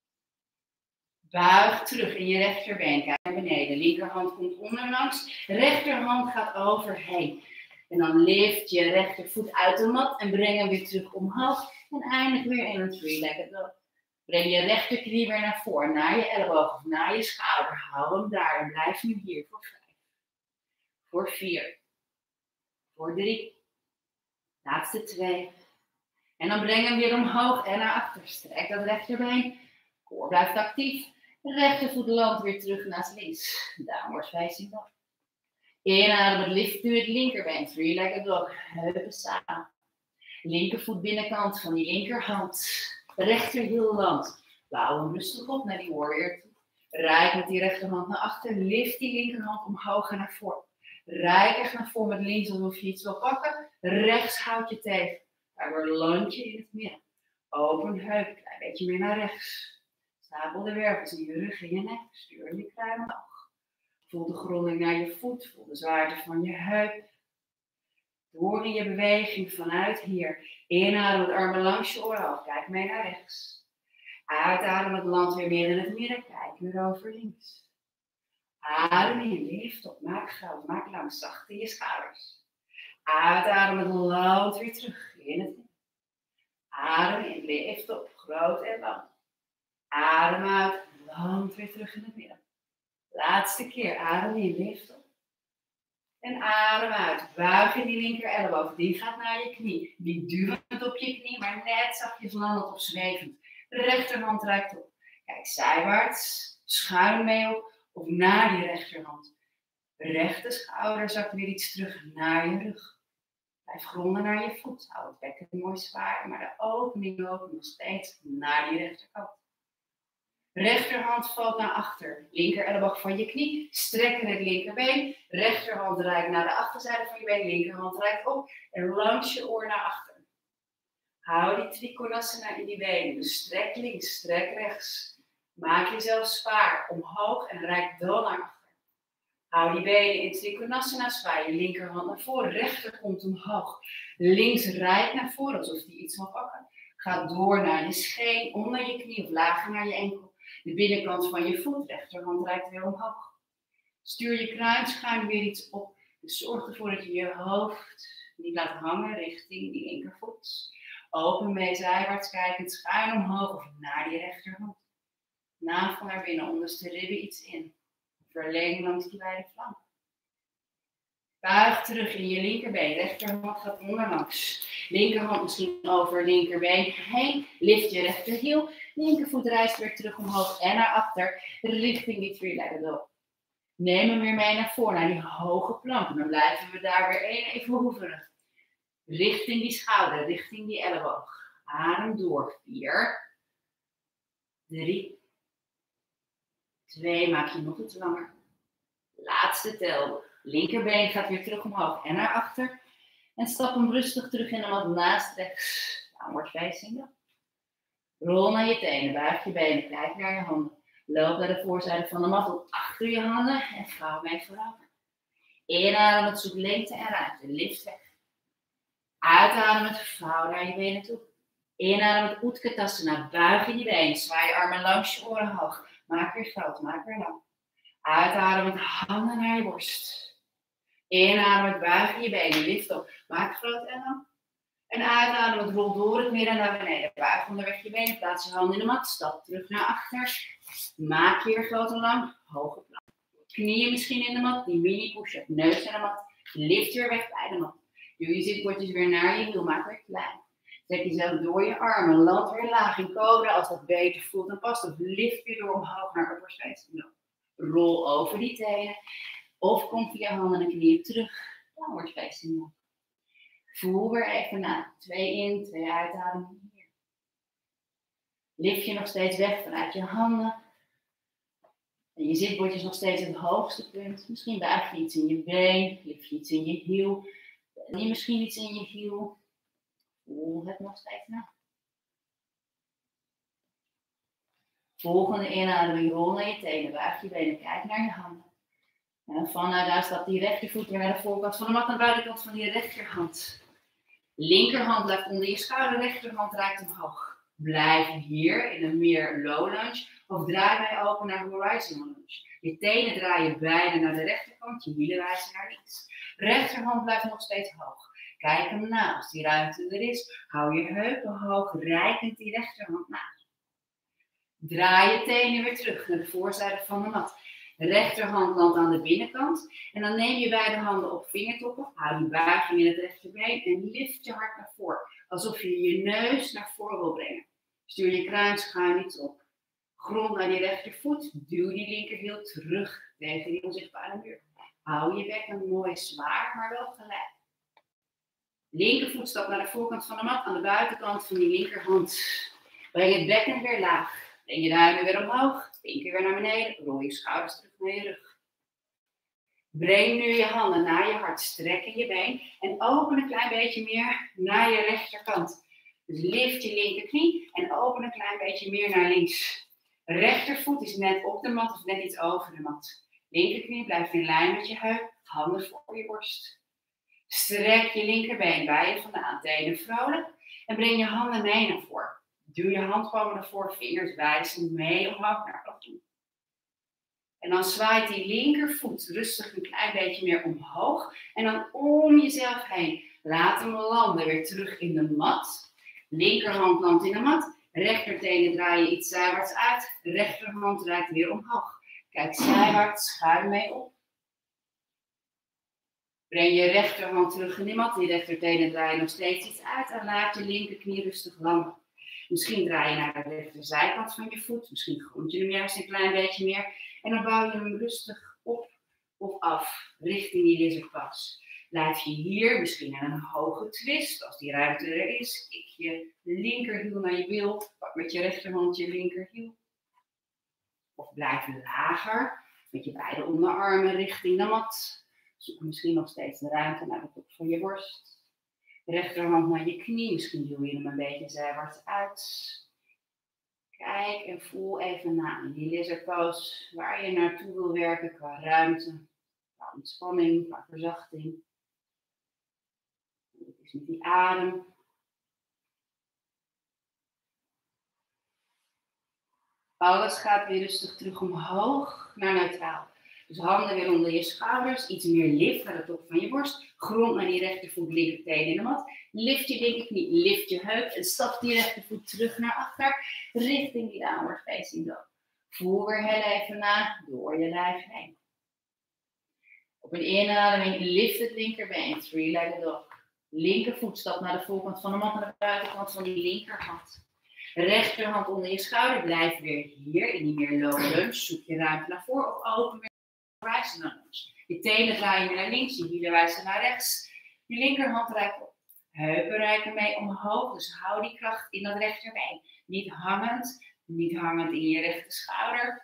S3: Buig terug in je rechterbeen. Kijk naar beneden. Linkerhand komt onderlangs. Rechterhand gaat overheen. En dan lift je rechtervoet uit de mat en breng hem weer terug omhoog. En eindig weer in een three-legged dog. Breng je rechterknie weer naar voren, naar je elleboog of naar je schouder. Hou hem daar en blijf nu hier voor vijf. Voor vier. Voor drie. Laatste twee. En dan breng hem weer omhoog en naar achter. Strek dat rechterbeen. Koor blijft actief. Rechtervoet landt weer terug naast links. Downward facing dog. Inadem, lift nu het linkerbeen. Three-legged dog. Heupen samen. Linkervoet binnenkant van die linkerhand. Rechterhiel landt. Bouw hem rustig op naar die warrior toe. Rijk met die rechterhand naar achter. Lift die linkerhand omhoog en naar voren. Rijk echt naar voren met links alsof je iets wil pakken. Rechts houd je tegen. Daardoor land je in het midden. Open heup. Klein beetje meer naar rechts. Stapel de wervels in je rug en je nek. Stuur je kruin omhoog. Voel de gronding naar je voet. Voel de zwaarte van je heup. Door in je beweging vanuit hier. Inadem met armen langs je oren af. Kijk mee naar rechts. Uitadem het land weer meer in het midden. Kijk weer over links. Adem in. Lift op. Maak groot. Maak lang. Zacht in je schouders. Uitadem het land weer terug in het midden. Adem in. Lift op. Groot en lang. Adem uit. Hand weer terug in het midden. Laatste keer. Adem in, lift op. En adem uit. Buig in die linker elleboog. Die gaat naar je knie. Die duwt op je knie, maar net zachtjes landend of zwevend. De rechterhand reikt op. Kijk zijwaarts. Schuin mee op. Of naar die rechterhand. De rechter schouder zakt weer iets terug naar je rug. Blijf gronden naar je voet. Hou het bekken mooi zwaar. Maar de opening loopt nog steeds naar die rechterkant. Rechterhand valt naar achter. Linker elleboog van je knie. Strekken het linkerbeen. Rechterhand reikt naar de achterzijde van je been. Linkerhand reikt op. En langs je oor naar achter. Hou die trikonasana in die benen. Dus strek links, strek rechts. Maak jezelf zwaar. Omhoog en reik dan naar achter. Hou die benen in trikonasana. Zwaai je linkerhand naar voren. Rechter komt omhoog. Links rijdt naar voren alsof die iets mag pakken. Ga door naar je scheen. Onder je knie of lager naar je enkel. De binnenkant van je voet, rechterhand reikt weer omhoog. Stuur je kruin schuin weer iets op. Dus zorg ervoor dat je je hoofd niet laat hangen richting die linkervoet. Open mee, zijwaarts kijkend, schuin omhoog of naar die rechterhand. Navel naar binnen, onderste ribben iets in. Verleng langs die beide flanken. Buig terug in je linkerbeen, rechterhand gaat onderlangs. Linkerhand misschien over linkerbeen heen. Lift je rechterhiel. Linkervoet rijst weer terug omhoog en naar achter. Richting die three-legged dog. Neem hem weer mee naar voren, naar die hoge plank. En dan blijven we daar weer één even hoeveren. Richting die schouder, richting die elleboog. Adem door. Vier. Drie. Twee. Maak je nog iets langer. Laatste tel. Linkerbeen gaat weer terug omhoog en naar achter. En stap hem rustig terug in de mat naast rechts. Downward facing dog. Rol naar je tenen, buig je benen, kijk naar je handen. Loop naar de voorzijde van de mat op achter je handen en vouw mee voorover. Inademen, zoek lengte en ruimte, lift weg. Uitademen, vouw naar je benen toe. Inademen, Utkatasana, buig in je benen, zwaai je armen langs je oren hoog. Maak weer groot, maak weer lang. Uitademen, handen naar je borst. Inademen, buig in je benen, lift op, maak groot en lang. En uitademen, rol door het midden naar beneden. Buig onderweg je benen, plaats je handen in de mat. Stap terug naar achter. Maak je weer groot en lang. Hoge plank. Knieën misschien in de mat. Die mini push-up. Neus in de mat. Lift weer weg bij de mat. Doe je zitbordjes weer naar je hiel. Maak weer klein. Zet jezelf door je armen. Land weer laag in cobra als dat beter voelt en past. Of lift weer door omhoog naar upper facing dog. Rol over die tenen. Of kom via handen en knieën terug. Downward facing dog. Voel weer even na. Twee in, twee uitademen hier. Lift je nog steeds weg vanuit je handen. En je zitbordje is nog steeds het hoogste punt. Misschien buig je iets in je been. Lift je iets in je hiel. En je misschien iets in je hiel. Voel het nog steeds na. Volgende inademing. Rol naar je tenen. Buig je benen. Kijk naar je handen. En vanuit daar stapt die rechtervoet weer naar de voorkant van de mat. Naar de buitenkant van die rechterhand. Linkerhand blijft onder je schouder, rechterhand reikt omhoog. Blijf hier in een meer low lunge of draai mij open naar horizontal lunge. Je tenen draaien beide naar de rechterkant, je hielen wijzen naar links. Rechterhand blijft nog steeds hoog. Kijk hem na, als die ruimte er is, hou je heupen hoog, reikend die rechterhand na. Draai je tenen weer terug naar de voorzijde van de mat. De rechterhand landt aan de binnenkant. En dan neem je beide handen op vingertoppen. Hou die buiging in het rechterbeen. En lift je hart naar voren. Alsof je je neus naar voren wil brengen. Stuur je kruin schuin iets op. Grond naar die rechtervoet. Duw die linkerhiel terug tegen die onzichtbare muur. Hou je bekken mooi zwaar, maar wel gelijk. Linkervoet stapt naar de voorkant van de mat. Aan de buitenkant van die linkerhand. Breng het bekken weer laag. Breng je duimen weer omhoog. Linker weer naar beneden. Rol je schouders terug naar je rug. Breng nu je handen naar je hart. Strek in je been. En open een klein beetje meer naar je rechterkant. Dus lift je linkerknie. En open een klein beetje meer naar links. Rechtervoet is net op de mat of net iets over de mat. Linkerknie blijft in lijn met je heup. Handen voor je borst. Strek je linkerbeen bij je vandaan. Tenen vrolijk. En breng je handen mee naar voren. Duw je handpalmen naar voren, vingers wijzen mee omhoog naar achter. En dan zwaait die linkervoet rustig een klein beetje meer omhoog. En dan om jezelf heen. Laat hem landen weer terug in de mat. Linkerhand landt in de mat. Rechtertenen draai je iets zijwaarts uit. Rechterhand draait weer omhoog. Kijk zijwaarts, schuin mee op. Breng je rechterhand terug in de mat. Die rechtertenen draaien nog steeds iets uit. En laat je linkerknie rustig landen. Misschien draai je naar de rechterzijkant van je voet. Misschien grond je hem juist een klein beetje meer. En dan bouw je hem rustig op of af. Richting die lizard pose. Blijf je hier misschien aan een hoge twist. Als die ruimte er is. Kik je linkerhiel naar je bil. Pak met je rechterhand je linkerhiel. Of blijf lager. Met je beide onderarmen richting de mat. Zoek misschien nog steeds de ruimte naar de top van je borst. Rechterhand naar je knie. Misschien duw je hem een beetje zijwaarts uit. Kijk en voel even na in die lizard pose. Waar je naartoe wil werken qua ruimte. Qua ontspanning, qua verzachting. Dit is met die adem. Alles gaat weer rustig terug omhoog naar neutraal. Dus handen weer onder je schouders, iets meer lift naar de top van je borst. Grond naar die rechtervoet, linkerteen in de mat. Lift je linkerknie, lift je heup en stap die rechtervoet terug naar achter, richting die downward facing dog. Voel weer heel even na, door je lijf heen. Op een inademing lift het linkerbeen, three-legged dog. Linkervoet stapt naar de voorkant van de mat, naar de buitenkant van die linkerhand. Rechterhand onder je schouder, blijf weer hier in die meer low lunge. Zoek je ruimte naar voren of open weer wijzen naar lunge. Je tenen draaien naar links, je hielen wijzen naar rechts. Je linkerhand reikt op. Heupen reiken mee omhoog, dus hou die kracht in dat rechterbeen. Niet hangend, niet hangend in je rechter schouder.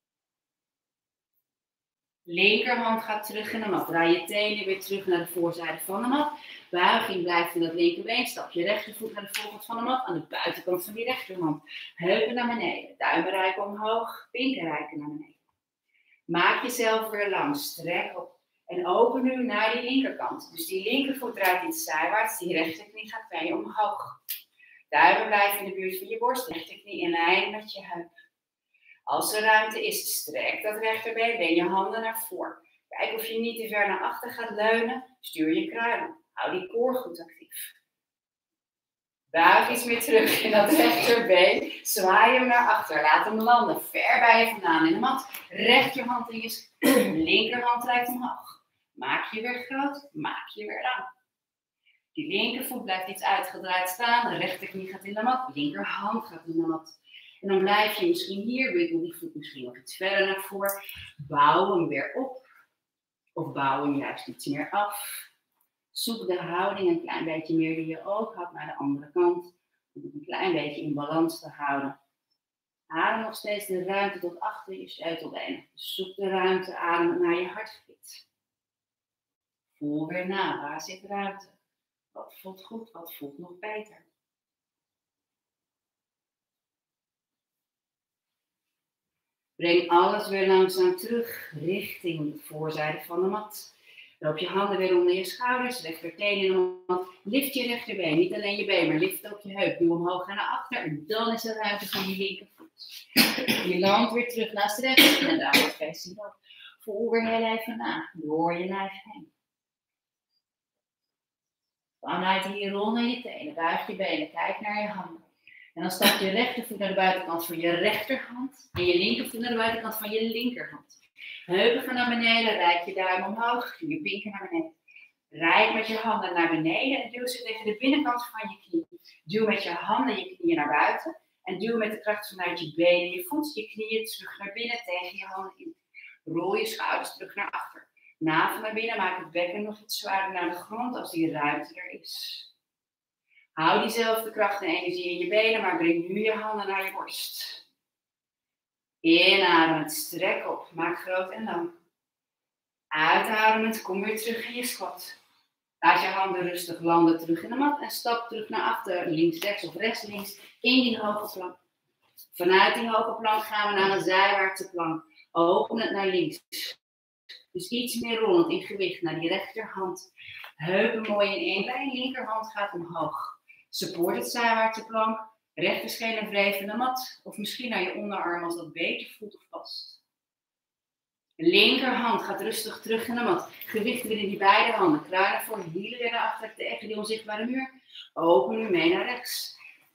S3: Linkerhand gaat terug in de mat. Draai je tenen weer terug naar de voorzijde van de mat. Buiging blijft in dat linkerbeen. Stap je rechtervoet naar de voorkant van de mat. Aan de buitenkant van die rechterhand. Heupen naar beneden. Duimen reiken omhoog. Pinken reiken naar beneden. Maak jezelf weer lang. Strek op. En open nu naar die linkerkant. Dus die linkervoet draait iets zijwaarts. Die rechterknie gaat bij je omhoog. Duimen blijven in de buurt van je borst. Rechterknie in lijn met je heup. Als er ruimte is, strek dat rechterbeen. Breng je handen naar voren. Kijk of je niet te ver naar achter gaat leunen. Stuur je kruin. Hou die core goed actief. Buig iets meer terug in dat rechterbeen. Zwaai hem naar achter. Laat hem landen. Ver bij je vandaan in de mat. Rechterhand in je linkerhand reikt omhoog. Maak je weer groot. Maak je weer lang. Die linkervoet blijft iets uitgedraaid staan. De rechterknie gaat in de mat. Linkerhand gaat in de mat. En dan blijf je misschien hier. Wikkel die voet misschien nog iets verder naar voren. Bouw hem weer op. Of bouw hem juist iets meer af. Zoek de houding een klein beetje meer die je ook had naar de andere kant. Om het een klein beetje in balans te houden. Adem nog steeds de ruimte tot achter je sleutelbenen. Zoek de ruimte, adem naar je hartgebied. Voel weer na, waar zit ruimte? Wat voelt goed, wat voelt nog beter? Breng alles weer langzaam terug richting de voorzijde van de mat. Loop je handen weer onder je schouders, rechterteen in de mat. Lift je rechterbeen, niet alleen je been, maar lift ook je heup. Duw omhoog en naar achter en dan is er ruimte voor je linkervoet. Je landt weer terug naast rechts en daar wordt facing dog. Voel weer heel even na, door je lijf heen. Vanuit hier rol naar je tenen, buig je benen, kijk naar je handen. En dan stap je rechtervoet naar de buitenkant van je rechterhand en je linkervoet naar de buitenkant van je linkerhand. Heupen gaan naar beneden, reik je duim omhoog, je pinken naar beneden. Reik met je handen naar beneden en duw ze tegen de binnenkant van je knie. Duw met je handen je knieën naar buiten en duw met de kracht vanuit je benen, je voet, je knieën terug naar binnen tegen je handen in. Rol je schouders terug naar achter. Navel naar binnen, maak het bekken nog iets zwaarder naar de grond als die ruimte er is. Hou diezelfde kracht en energie in je benen, maar breng nu je handen naar je borst. Inademend, strek op, maak groot en lang. Uitademend, kom weer terug in je squat. Laat je handen rustig landen terug in de mat en stap terug naar achter, links, rechts of rechts, links, in die hoge plank. Vanuit die hoge plank gaan we naar een zijwaartse plank. Open het naar links. Dus iets meer rollend in gewicht naar die rechterhand. Heupen mooi in één lijn, linkerhand gaat omhoog. Support het zijwaartse plank. Rechterschenen wreven de mat. Of misschien naar je onderarm als dat beter voelt of past. Linkerhand gaat rustig terug in de mat. Gewicht weer in die beide handen. Kruinen voor, hielen weer naar achter tegen die onzichtbare muur. Open nu mee naar rechts.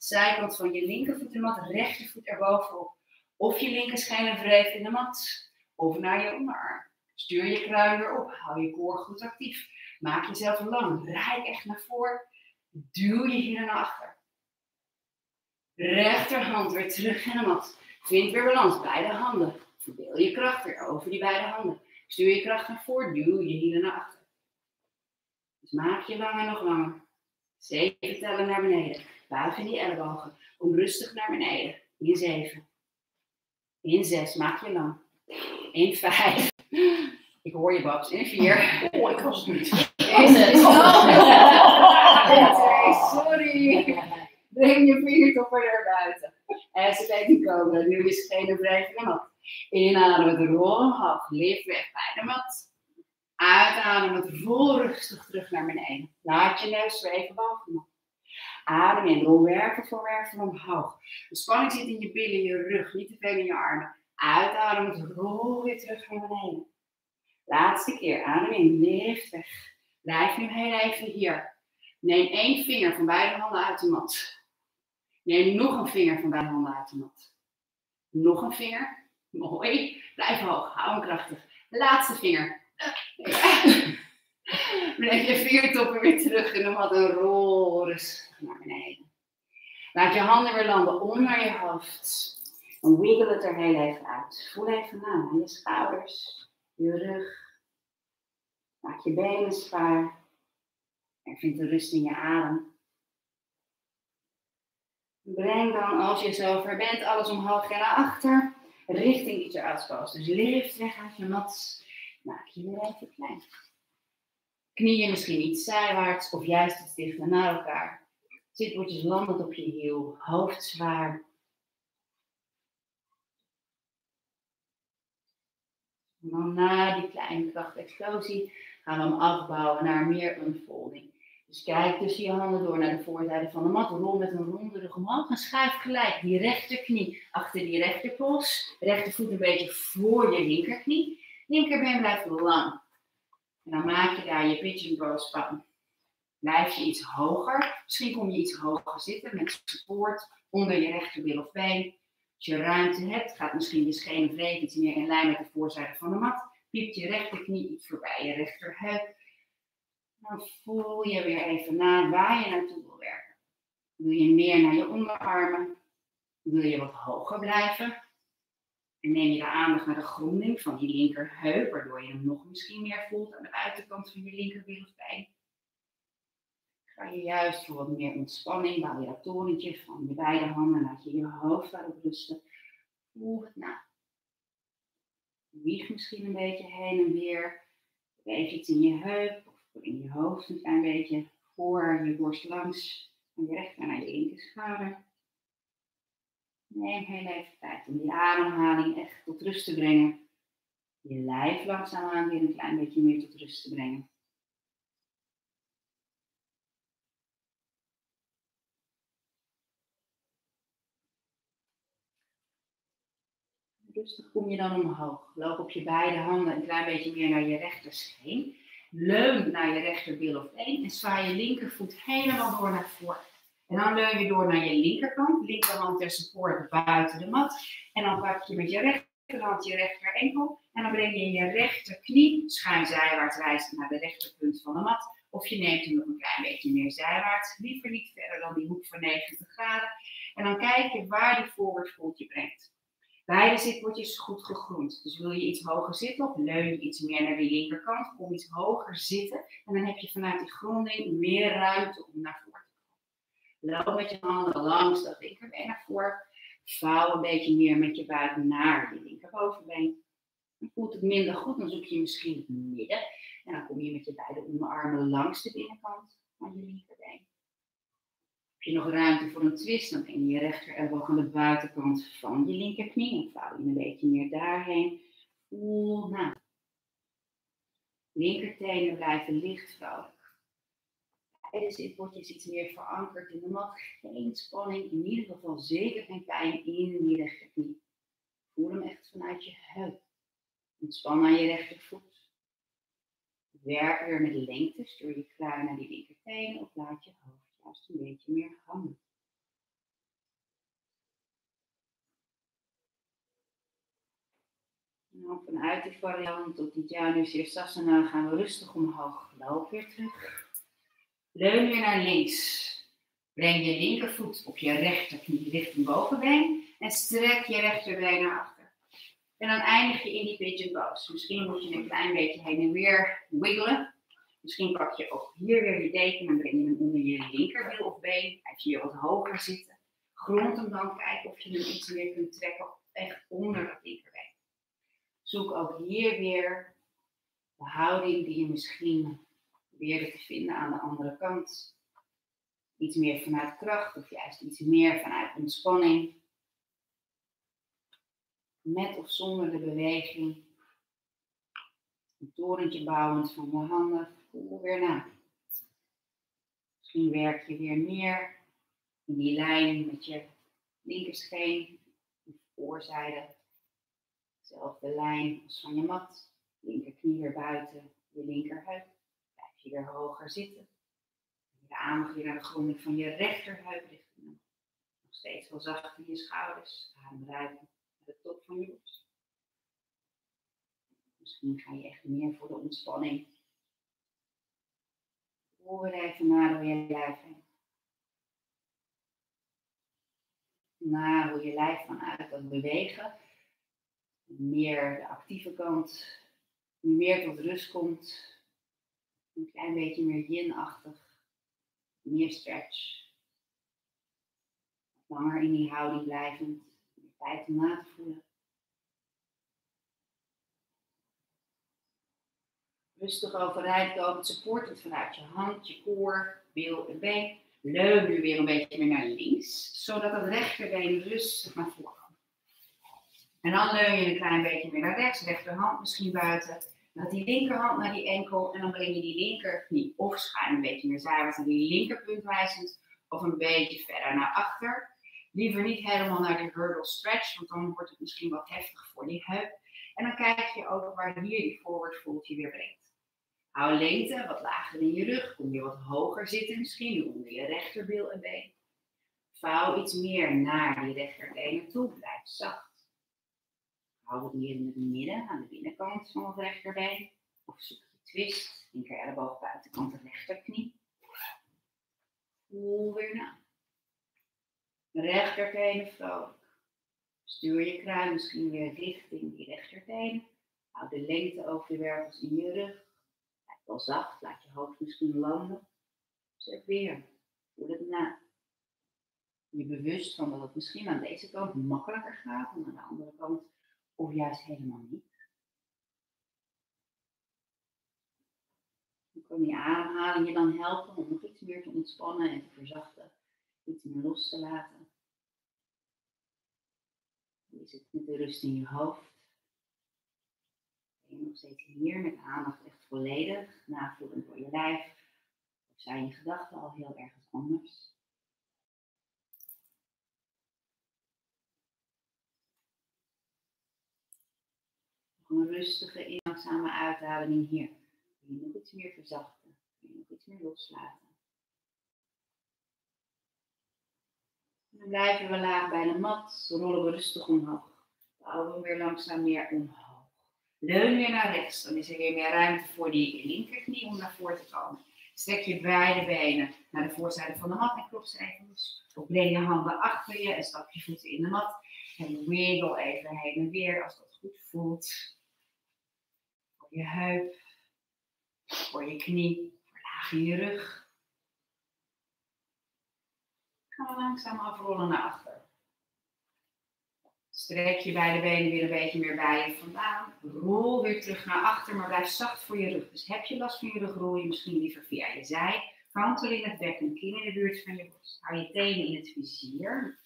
S3: Zijkant van je linkervoet in de mat, rechtervoet erbovenop. Of je linker schijnenwreef in de mat. Of naar je onderarm. Stuur je kruin weer op. Hou je koor goed actief. Maak jezelf lang. Rijk echt naar voren. Duw je hier naar achter. Rechterhand weer terug in de mat. Vind weer balans. Beide handen. Verdeel je kracht weer over die beide handen. Stuur je kracht naar voren. Duw je hielen naar achter. Dus maak je lang en nog langer. Zeven tellen naar beneden. Buig in die ellebogen. Kom rustig naar beneden. In zeven. In zes. Maak je lang. In vijf. Ik hoor je, Babs. In vier.
S1: Oh, ik was het niet.
S3: In zes. Sorry. Breng je vingertoppen naar buiten. En ze kijken komen. Nu is geen wrijf in de mat. Inademen, rol omhoog. Lift weg bij de mat. Uitademen, rol rustig terug naar beneden. Laat je neus zweven boven de mat. Adem in, rol wervel voor wervel omhoog. De spanning zit in je billen, je rug, niet te veel in je armen. Uitademen, rol weer terug naar beneden. Laatste keer, adem in, lift weg. Blijf nu heel even hier. Neem één vinger van beide handen uit de mat. Neem nog een vinger van beide handen uit de mat. Nog een vinger. Mooi. Blijf hoog, hou hem krachtig. Laatste vinger. Breng je vingertoppen weer terug in de mat en rol rustig naar beneden. Laat je handen weer landen onder je hoofd. En wiggle het er heel even uit. Voel even aan aan je schouders, je rug. Maak je benen zwaar. En vind de rust in je adem. Breng dan, als je zover bent, alles omhoog en naar achter. Richting iets eruit pose. Dus lift weg uit je mat. Maak je weer even klein. Knieën misschien iets zijwaarts of juist iets dichter naar elkaar. Zitbordjes landend op je hiel. Hoofd zwaar. En dan na die kleine krachtexplosie gaan we hem afbouwen naar meer unfolding. Dus kijk tussen je handen door naar de voorzijde van de mat. Rol met een ronde rug omhoog en schuif gelijk die rechterknie achter die rechterpols. Rechtervoet een beetje voor je linkerknie. Linkerbeen blijft lang. En dan maak je daar je pigeon pose van. Blijf je iets hoger. Misschien kom je iets hoger zitten met support onder je rechterbil of been. Als je ruimte hebt, gaat misschien je schenen wreef iets meer in lijn met de voorzijde van de mat. Piept je rechterknie iets voorbij je rechterheup. Dan voel je weer even na waar je naartoe wil werken. Wil je meer naar je onderarmen? Wil je wat hoger blijven? En neem je de aandacht naar de gronding van die linkerheup, waardoor je hem nog misschien meer voelt aan de buitenkant van je linkerbil of been. Ga je juist voor wat meer ontspanning, bouw je dat torentje van je beide handen, laat je je hoofd daarop rusten. Voel het na. Wieg misschien een beetje heen en weer. Beweeg iets in je heup of in je hoofd een klein beetje voor je borst langs. Van je rechter naar je linker schouder. Neem heel even tijd om die ademhaling echt tot rust te brengen. Je lijf langzaamaan weer een klein beetje meer tot rust te brengen. Rustig kom je dan omhoog. Loop op je beide handen een klein beetje meer naar je rechterscheen. Leun naar je rechterbil of been en zwaai je linkervoet helemaal door naar voren. En dan leun je door naar je linkerkant. Linkerhand ter support buiten de mat. En dan pak je met je rechterhand je rechter enkel. En dan breng je je rechterknie schuin zijwaarts wijzend naar de rechterpunt van de mat. Of je neemt hem nog een klein beetje meer zijwaarts. Liever niet verder dan die hoek van negentig graden. En dan kijk je waar die forward fold je brengt. Beide zitbordjes goed gegroend. Dus wil je iets hoger zitten of leun je iets meer naar de linkerkant. Kom iets hoger zitten. En dan heb je vanuit die gronding meer ruimte om naar voren te komen. Loop met je handen langs dat linkerbeen naar voren. Vouw een beetje meer met je buik naar je linkerbovenbeen. Dan voelt het minder goed, dan zoek je misschien het midden. En dan kom je met je beide onderarmen langs de binnenkant van je linkerbeen. Heb je nog ruimte voor een twist, dan breng je je rechter elleboog aan de buitenkant van je linkerknie. En vouw je een beetje meer daarheen. Voel na. Linkertenen blijven licht vrolijk. Beide zitbordjes iets meer verankerd in de mat. Geen spanning, in ieder geval zeker geen pijn in die rechterknie. Voel hem echt vanuit je heup. Ontspan naar je rechtervoet. Werk weer met lengte. Stuur je kruin naar die linkertenen of laat je hoofd juist een beetje meer hangen.
S2: dan vanuit die variant tot die Janu Sirsasana gaan we rustig omhoog. Loop weer terug. Leun weer naar links. Breng je linkervoet op je rechterknie richting bovenbeen. En strek je rechterbeen naar achter. En dan eindig je in die pigeon pose. Misschien moet je een klein beetje heen en weer wiggelen. Misschien pak je ook hier weer die deken en breng je hem onder je linkerwiel of been. Blijf je hier wat hoger zitten. Grond hem dan, kijken of je hem iets meer kunt trekken. Echt onder dat linkerbeen. Zoek ook hier weer de houding die je misschien probeerde te vinden aan de andere kant. Iets meer vanuit kracht of juist iets meer vanuit ontspanning. Met of zonder de beweging. Een torentje bouwend van je handen. Voel weer na. Misschien werk je weer meer in die lijn met je linkerscheen. De voorzijde. Dezelfde lijn als van je mat. Linkerknie weer buiten. Je linkerheup. Blijf je weer hoger zitten. De aandacht weer naar de gronding van je rechterheup richting. Nog steeds wel zacht in je schouders. Adem eruit naar de top van je borst. Misschien ga je echt meer voor de ontspanning. Voel weer even na door je lijf heen. Na hoe je lijf vanuit kan bewegen. Meer de actieve kant. Meer tot rust komt. Een klein beetje meer yin-achtig. Meer stretch. Langer in die houding blijvend. Meer tijd om na te voelen. Rustig overeind komen, supportend vanuit je hand, je koor, bil en been. Leun nu weer een beetje meer naar links, zodat het rechterbeen rustig naar voren kan. En dan leun je een klein beetje meer naar rechts, rechterhand misschien buiten. Dan die linkerhand naar die enkel en dan breng je die linkerknie of schuin een beetje meer zijwaarts naar die linkerpunt wijzend of een beetje verder naar achter. Liever niet helemaal naar die hurdle stretch, want dan wordt het misschien wat heftig voor die heup. En dan kijk je ook waar hier die forward fold je weer brengt. Hou lengte, wat lager in je rug. Kom je wat hoger zitten misschien onder je rechterbil en been. Vouw iets meer naar die rechterbenen toe. Blijf zacht. Hou het hier in het midden, aan de binnenkant van het rechterbeen. Of zoek je twist. Linker elleboog buitenkant de rechterknie. Voel weer na. Rechtertenen vrolijk. Stuur je kruin misschien weer richting die rechtertenen. Hou de lengte over de wervels in je rug. Blijf wel zacht, laat je hoofd misschien landen. Zeg weer, voel het na. Je bewust van dat het misschien aan deze kant makkelijker gaat dan aan de andere kant. Of juist helemaal niet. Dan kan die ademhaling je dan helpen om nog iets meer te ontspannen en te verzachten. Iets meer los te laten. Je zit met de rust in je hoofd. Ben je nog steeds hier met aandacht echt volledig, navoelend door je lijf. Of zijn je gedachten al heel ergens anders? Nog een rustige, langzame uitademing hier. Kun je nog iets meer verzachten. Kun je nog iets meer loslaten. En dan blijven we laag bij de mat. Rollen we rustig omhoog. Bouwen we weer langzaam meer omhoog. Leun weer naar rechts. Dan is er weer meer ruimte voor die linkerknie om naar voren te komen. Strek je beide benen naar de voorzijde van de mat en klop ze even los. Of breng je handen achter je en stap je voeten in de mat. En wiggle even heen en weer als dat goed voelt. Voor je heup. Voor je knie. Verlaag je rug. Gaan we langzaam afrollen naar achter. Strek je beide benen weer een beetje meer bij je vandaan. Rol weer terug naar achter, maar blijf zacht voor je rug. Dus heb je last van je rug, rol je misschien liever via je zij. Kantel in het bekken, kin in de buurt van je borst. Hou je tenen in het vizier.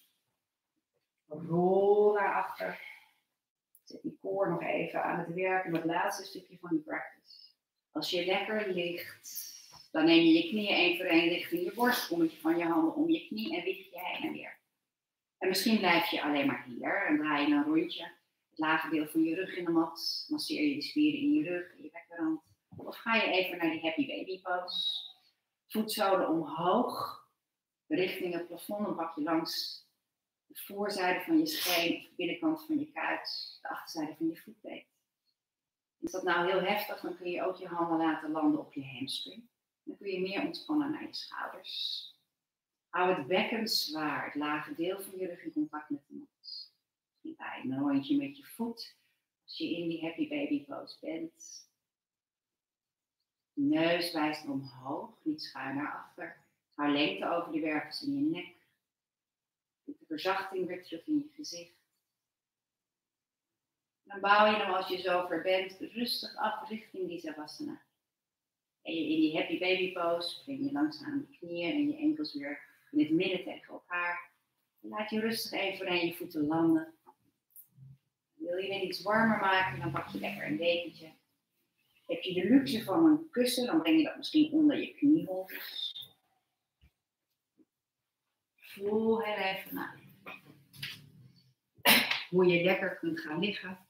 S2: Rol naar achter. Zet die core nog even aan het werk in het laatste stukje van je practice. Als je lekker ligt, dan neem je je knieën één voor één richting je borst. Kom je van je handen om je knie en wieg je heen en weer. En misschien blijf je alleen maar hier en draai je een rondje. Het lage deel van je rug in de mat. Masseer je de spieren in je rug, in je bekkenrand. Of ga je even naar die happy baby pose. Voetzolen omhoog. Richting het plafond. Dan pak je langs de voorzijde van je scheen. Of de binnenkant van je kuit. De achterzijde van je voetbeet. Is dat nou heel heftig, dan kun je ook je handen laten landen op je hamstring. Dan kun je meer ontspannen naar je schouders. Hou het bekken zwaar, het lage deel van je rug in contact met de mat. Bij een rondje met je voet, als je in die happy baby pose bent. De neus wijst omhoog, niet schuin naar achter. Hou lengte over de wervels in je nek. De verzachting weer terug in je gezicht. Dan bouw je hem als je zover bent rustig af richting die Savasana. En je in die happy baby pose breng je langzaam je knieën en je enkels weer in het midden tegen elkaar. En laat je rustig even aan je voeten landen. Wil je het iets warmer maken, dan pak je lekker een dekentje. Heb je de luxe van een kussen, dan breng je dat misschien onder je knieholtes. Voel heel even na. Hoe je lekker kunt gaan liggen.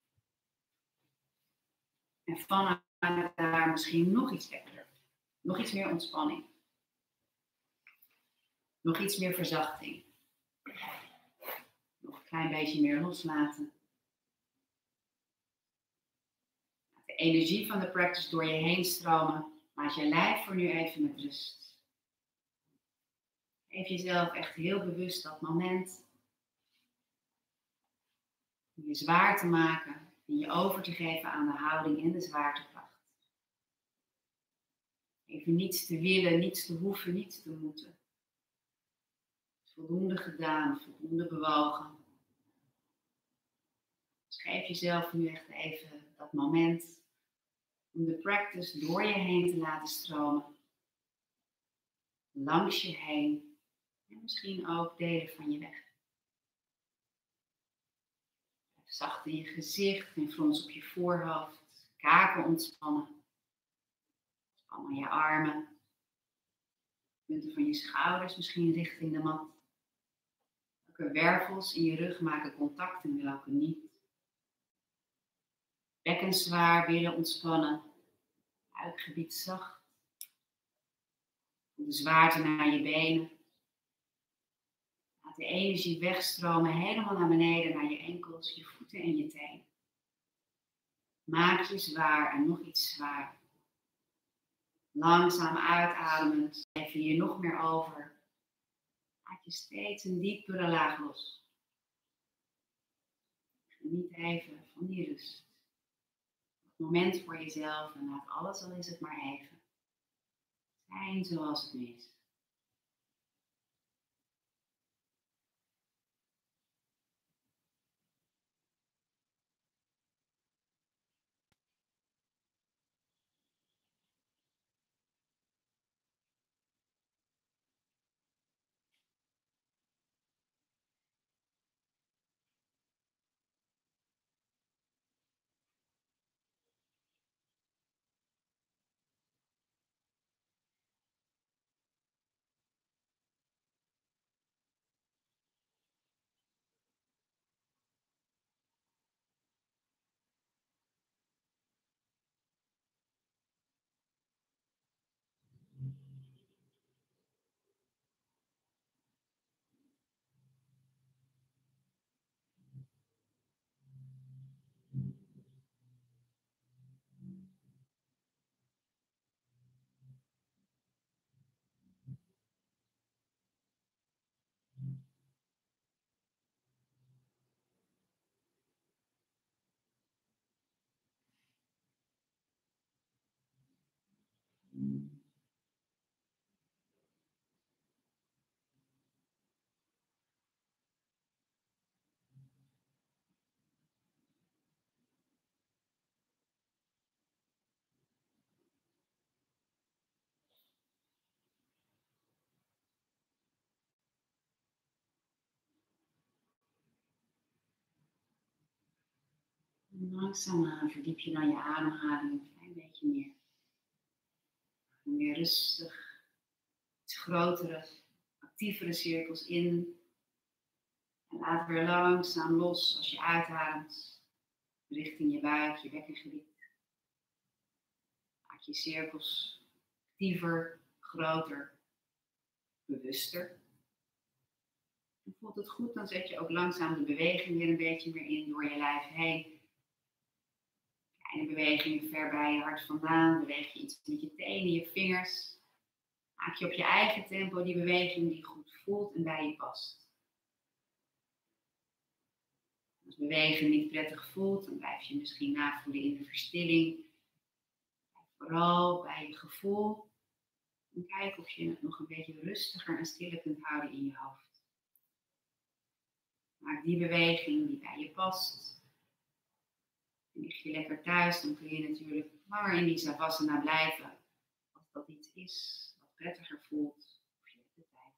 S2: En vanuit daar misschien nog iets lekkerder. Nog iets meer ontspanning. Nog iets meer verzachting. Nog een klein beetje meer loslaten. Laat de energie van de practice door je heen stromen. Laat je lijf voor nu even met rust. Geef jezelf echt heel bewust dat moment. Om je zwaar te maken. En je over te geven aan de houding en de zwaartekracht. Even niets te willen, niets te hoeven, niets te moeten. Voldoende gedaan, voldoende bewogen. Dus geef jezelf nu echt even dat moment om de practice door je heen te laten stromen. Langs je heen en misschien ook delen van je weg. Zacht in je gezicht, geen frons op je voorhoofd, kaken ontspannen. Ontspannen je armen. Punten van je schouders misschien richting de mat. Welke wervels in je rug maken contact en welke niet. Bekken zwaar, billen ontspannen. Buikgebied zacht. De zwaarte naar je benen. Laat de energie wegstromen helemaal naar beneden, naar je enkels, je voeten en je teen. Maak je zwaar en nog iets zwaar. Langzaam uitademen, schrijf je hier nog meer over. Laat je steeds een diepere laag los. Geniet even van die rust. Het moment voor jezelf en laat alles, al is het maar even, zijn zoals het nu is. Langzaamaan verdiep je dan je ademhaling een klein beetje meer. Meer rustig, iets grotere, actievere cirkels in. En laat weer langzaam los als je uitademt. Richting je buik, je bekkengebied. Maak je cirkels actiever, groter, bewuster. En voelt het goed, dan zet je ook langzaam de beweging weer een beetje meer in door je lijf heen.
S3: Kleine bewegingen ver bij je hart vandaan. Beweeg je iets met je tenen, je vingers. Maak je op je eigen tempo die beweging die goed voelt en bij je past. Als bewegen niet prettig voelt, dan blijf je misschien navoelen in de verstilling. Vooral bij je gevoel. En kijk of je het nog een beetje rustiger en stiller kunt houden in je hoofd. Maak die beweging die bij je past. En lig je lekker thuis, dan kun je natuurlijk langer in die savasana blijven. Als dat iets is wat prettiger voelt. Of je hebt de tijd.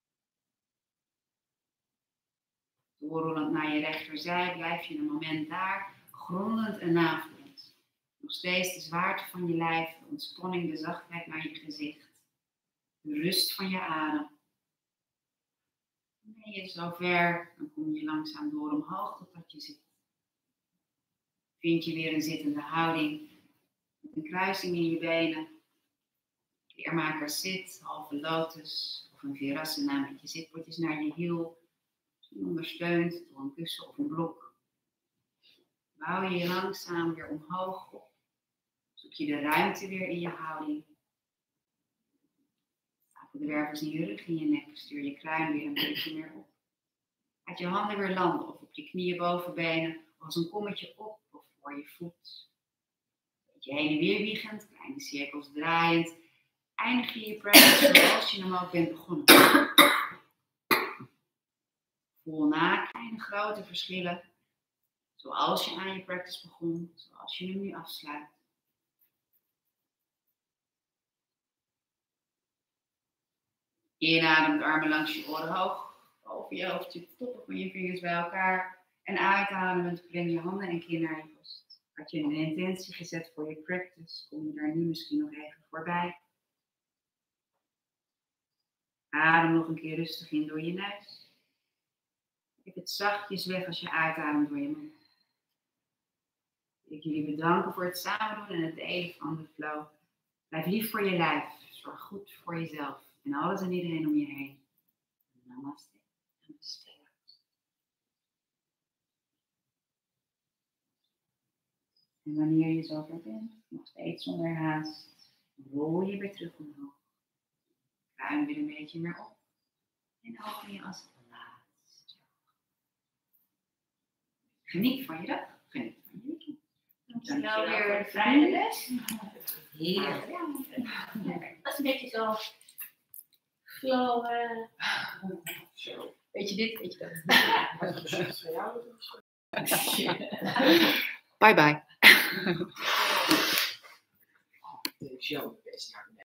S3: Doorrollend naar je rechterzij blijf je een moment daar, grondend en navolend. Nog steeds de zwaarte van je lijf, de ontspanning, de zachtheid naar je gezicht. De rust van je adem. Ben je zover, dan kom je langzaam door omhoog totdat je zit. Vind je weer een zittende houding. Met een kruising in je benen. Kleermaker zit, halve lotus of een virasana met je zitbordjes naar je hiel. Ondersteund door een kussen of een blok. Bouw je je langzaam weer omhoog op. Zoek je de ruimte weer in je houding. Stapel de wervels in je rug, in je nek. Stuur je kruin weer een beetje meer op. Laat je handen weer landen of op je knieën bovenbenen. Of als een kommetje op of voor je voet. Beetje heen en weer wiegend, kleine cirkels draaiend. Eindig je je practice zoals je hem ook bent begonnen. Voel na kleine grote verschillen. Zoals je aan je practice begon, zoals je hem nu afsluit. Inadem de armen langs je oren hoog, over je hoofd, je toppen van je vingers bij elkaar. En uitademend breng je handen en kin naar je borst. Had je een intentie gezet voor je practice, kom je daar nu misschien nog even voorbij. Adem nog een keer rustig in door je neus. Geef het zachtjes weg als je uitademt door je mond. Ik wil jullie bedanken voor het samen doen en het delen van de flow. Blijf lief voor je lijf. Zorg goed voor jezelf en alles en iedereen om je heen. Namaste. Namaste. En wanneer je zover bent, nog steeds zonder haast, rol je weer terug omhoog. Ruim weer een beetje meer op. En open je als laatste. Geniet van je dag. Geniet van je weekend.
S2: Dankjewel weer voor de fijne les.
S1: Heerlijk.
S2: Ja, dat is een beetje zo flow. Uh...
S3: Weet je dit, weet je dat?
S1: Bye bye.
S4: Show best naar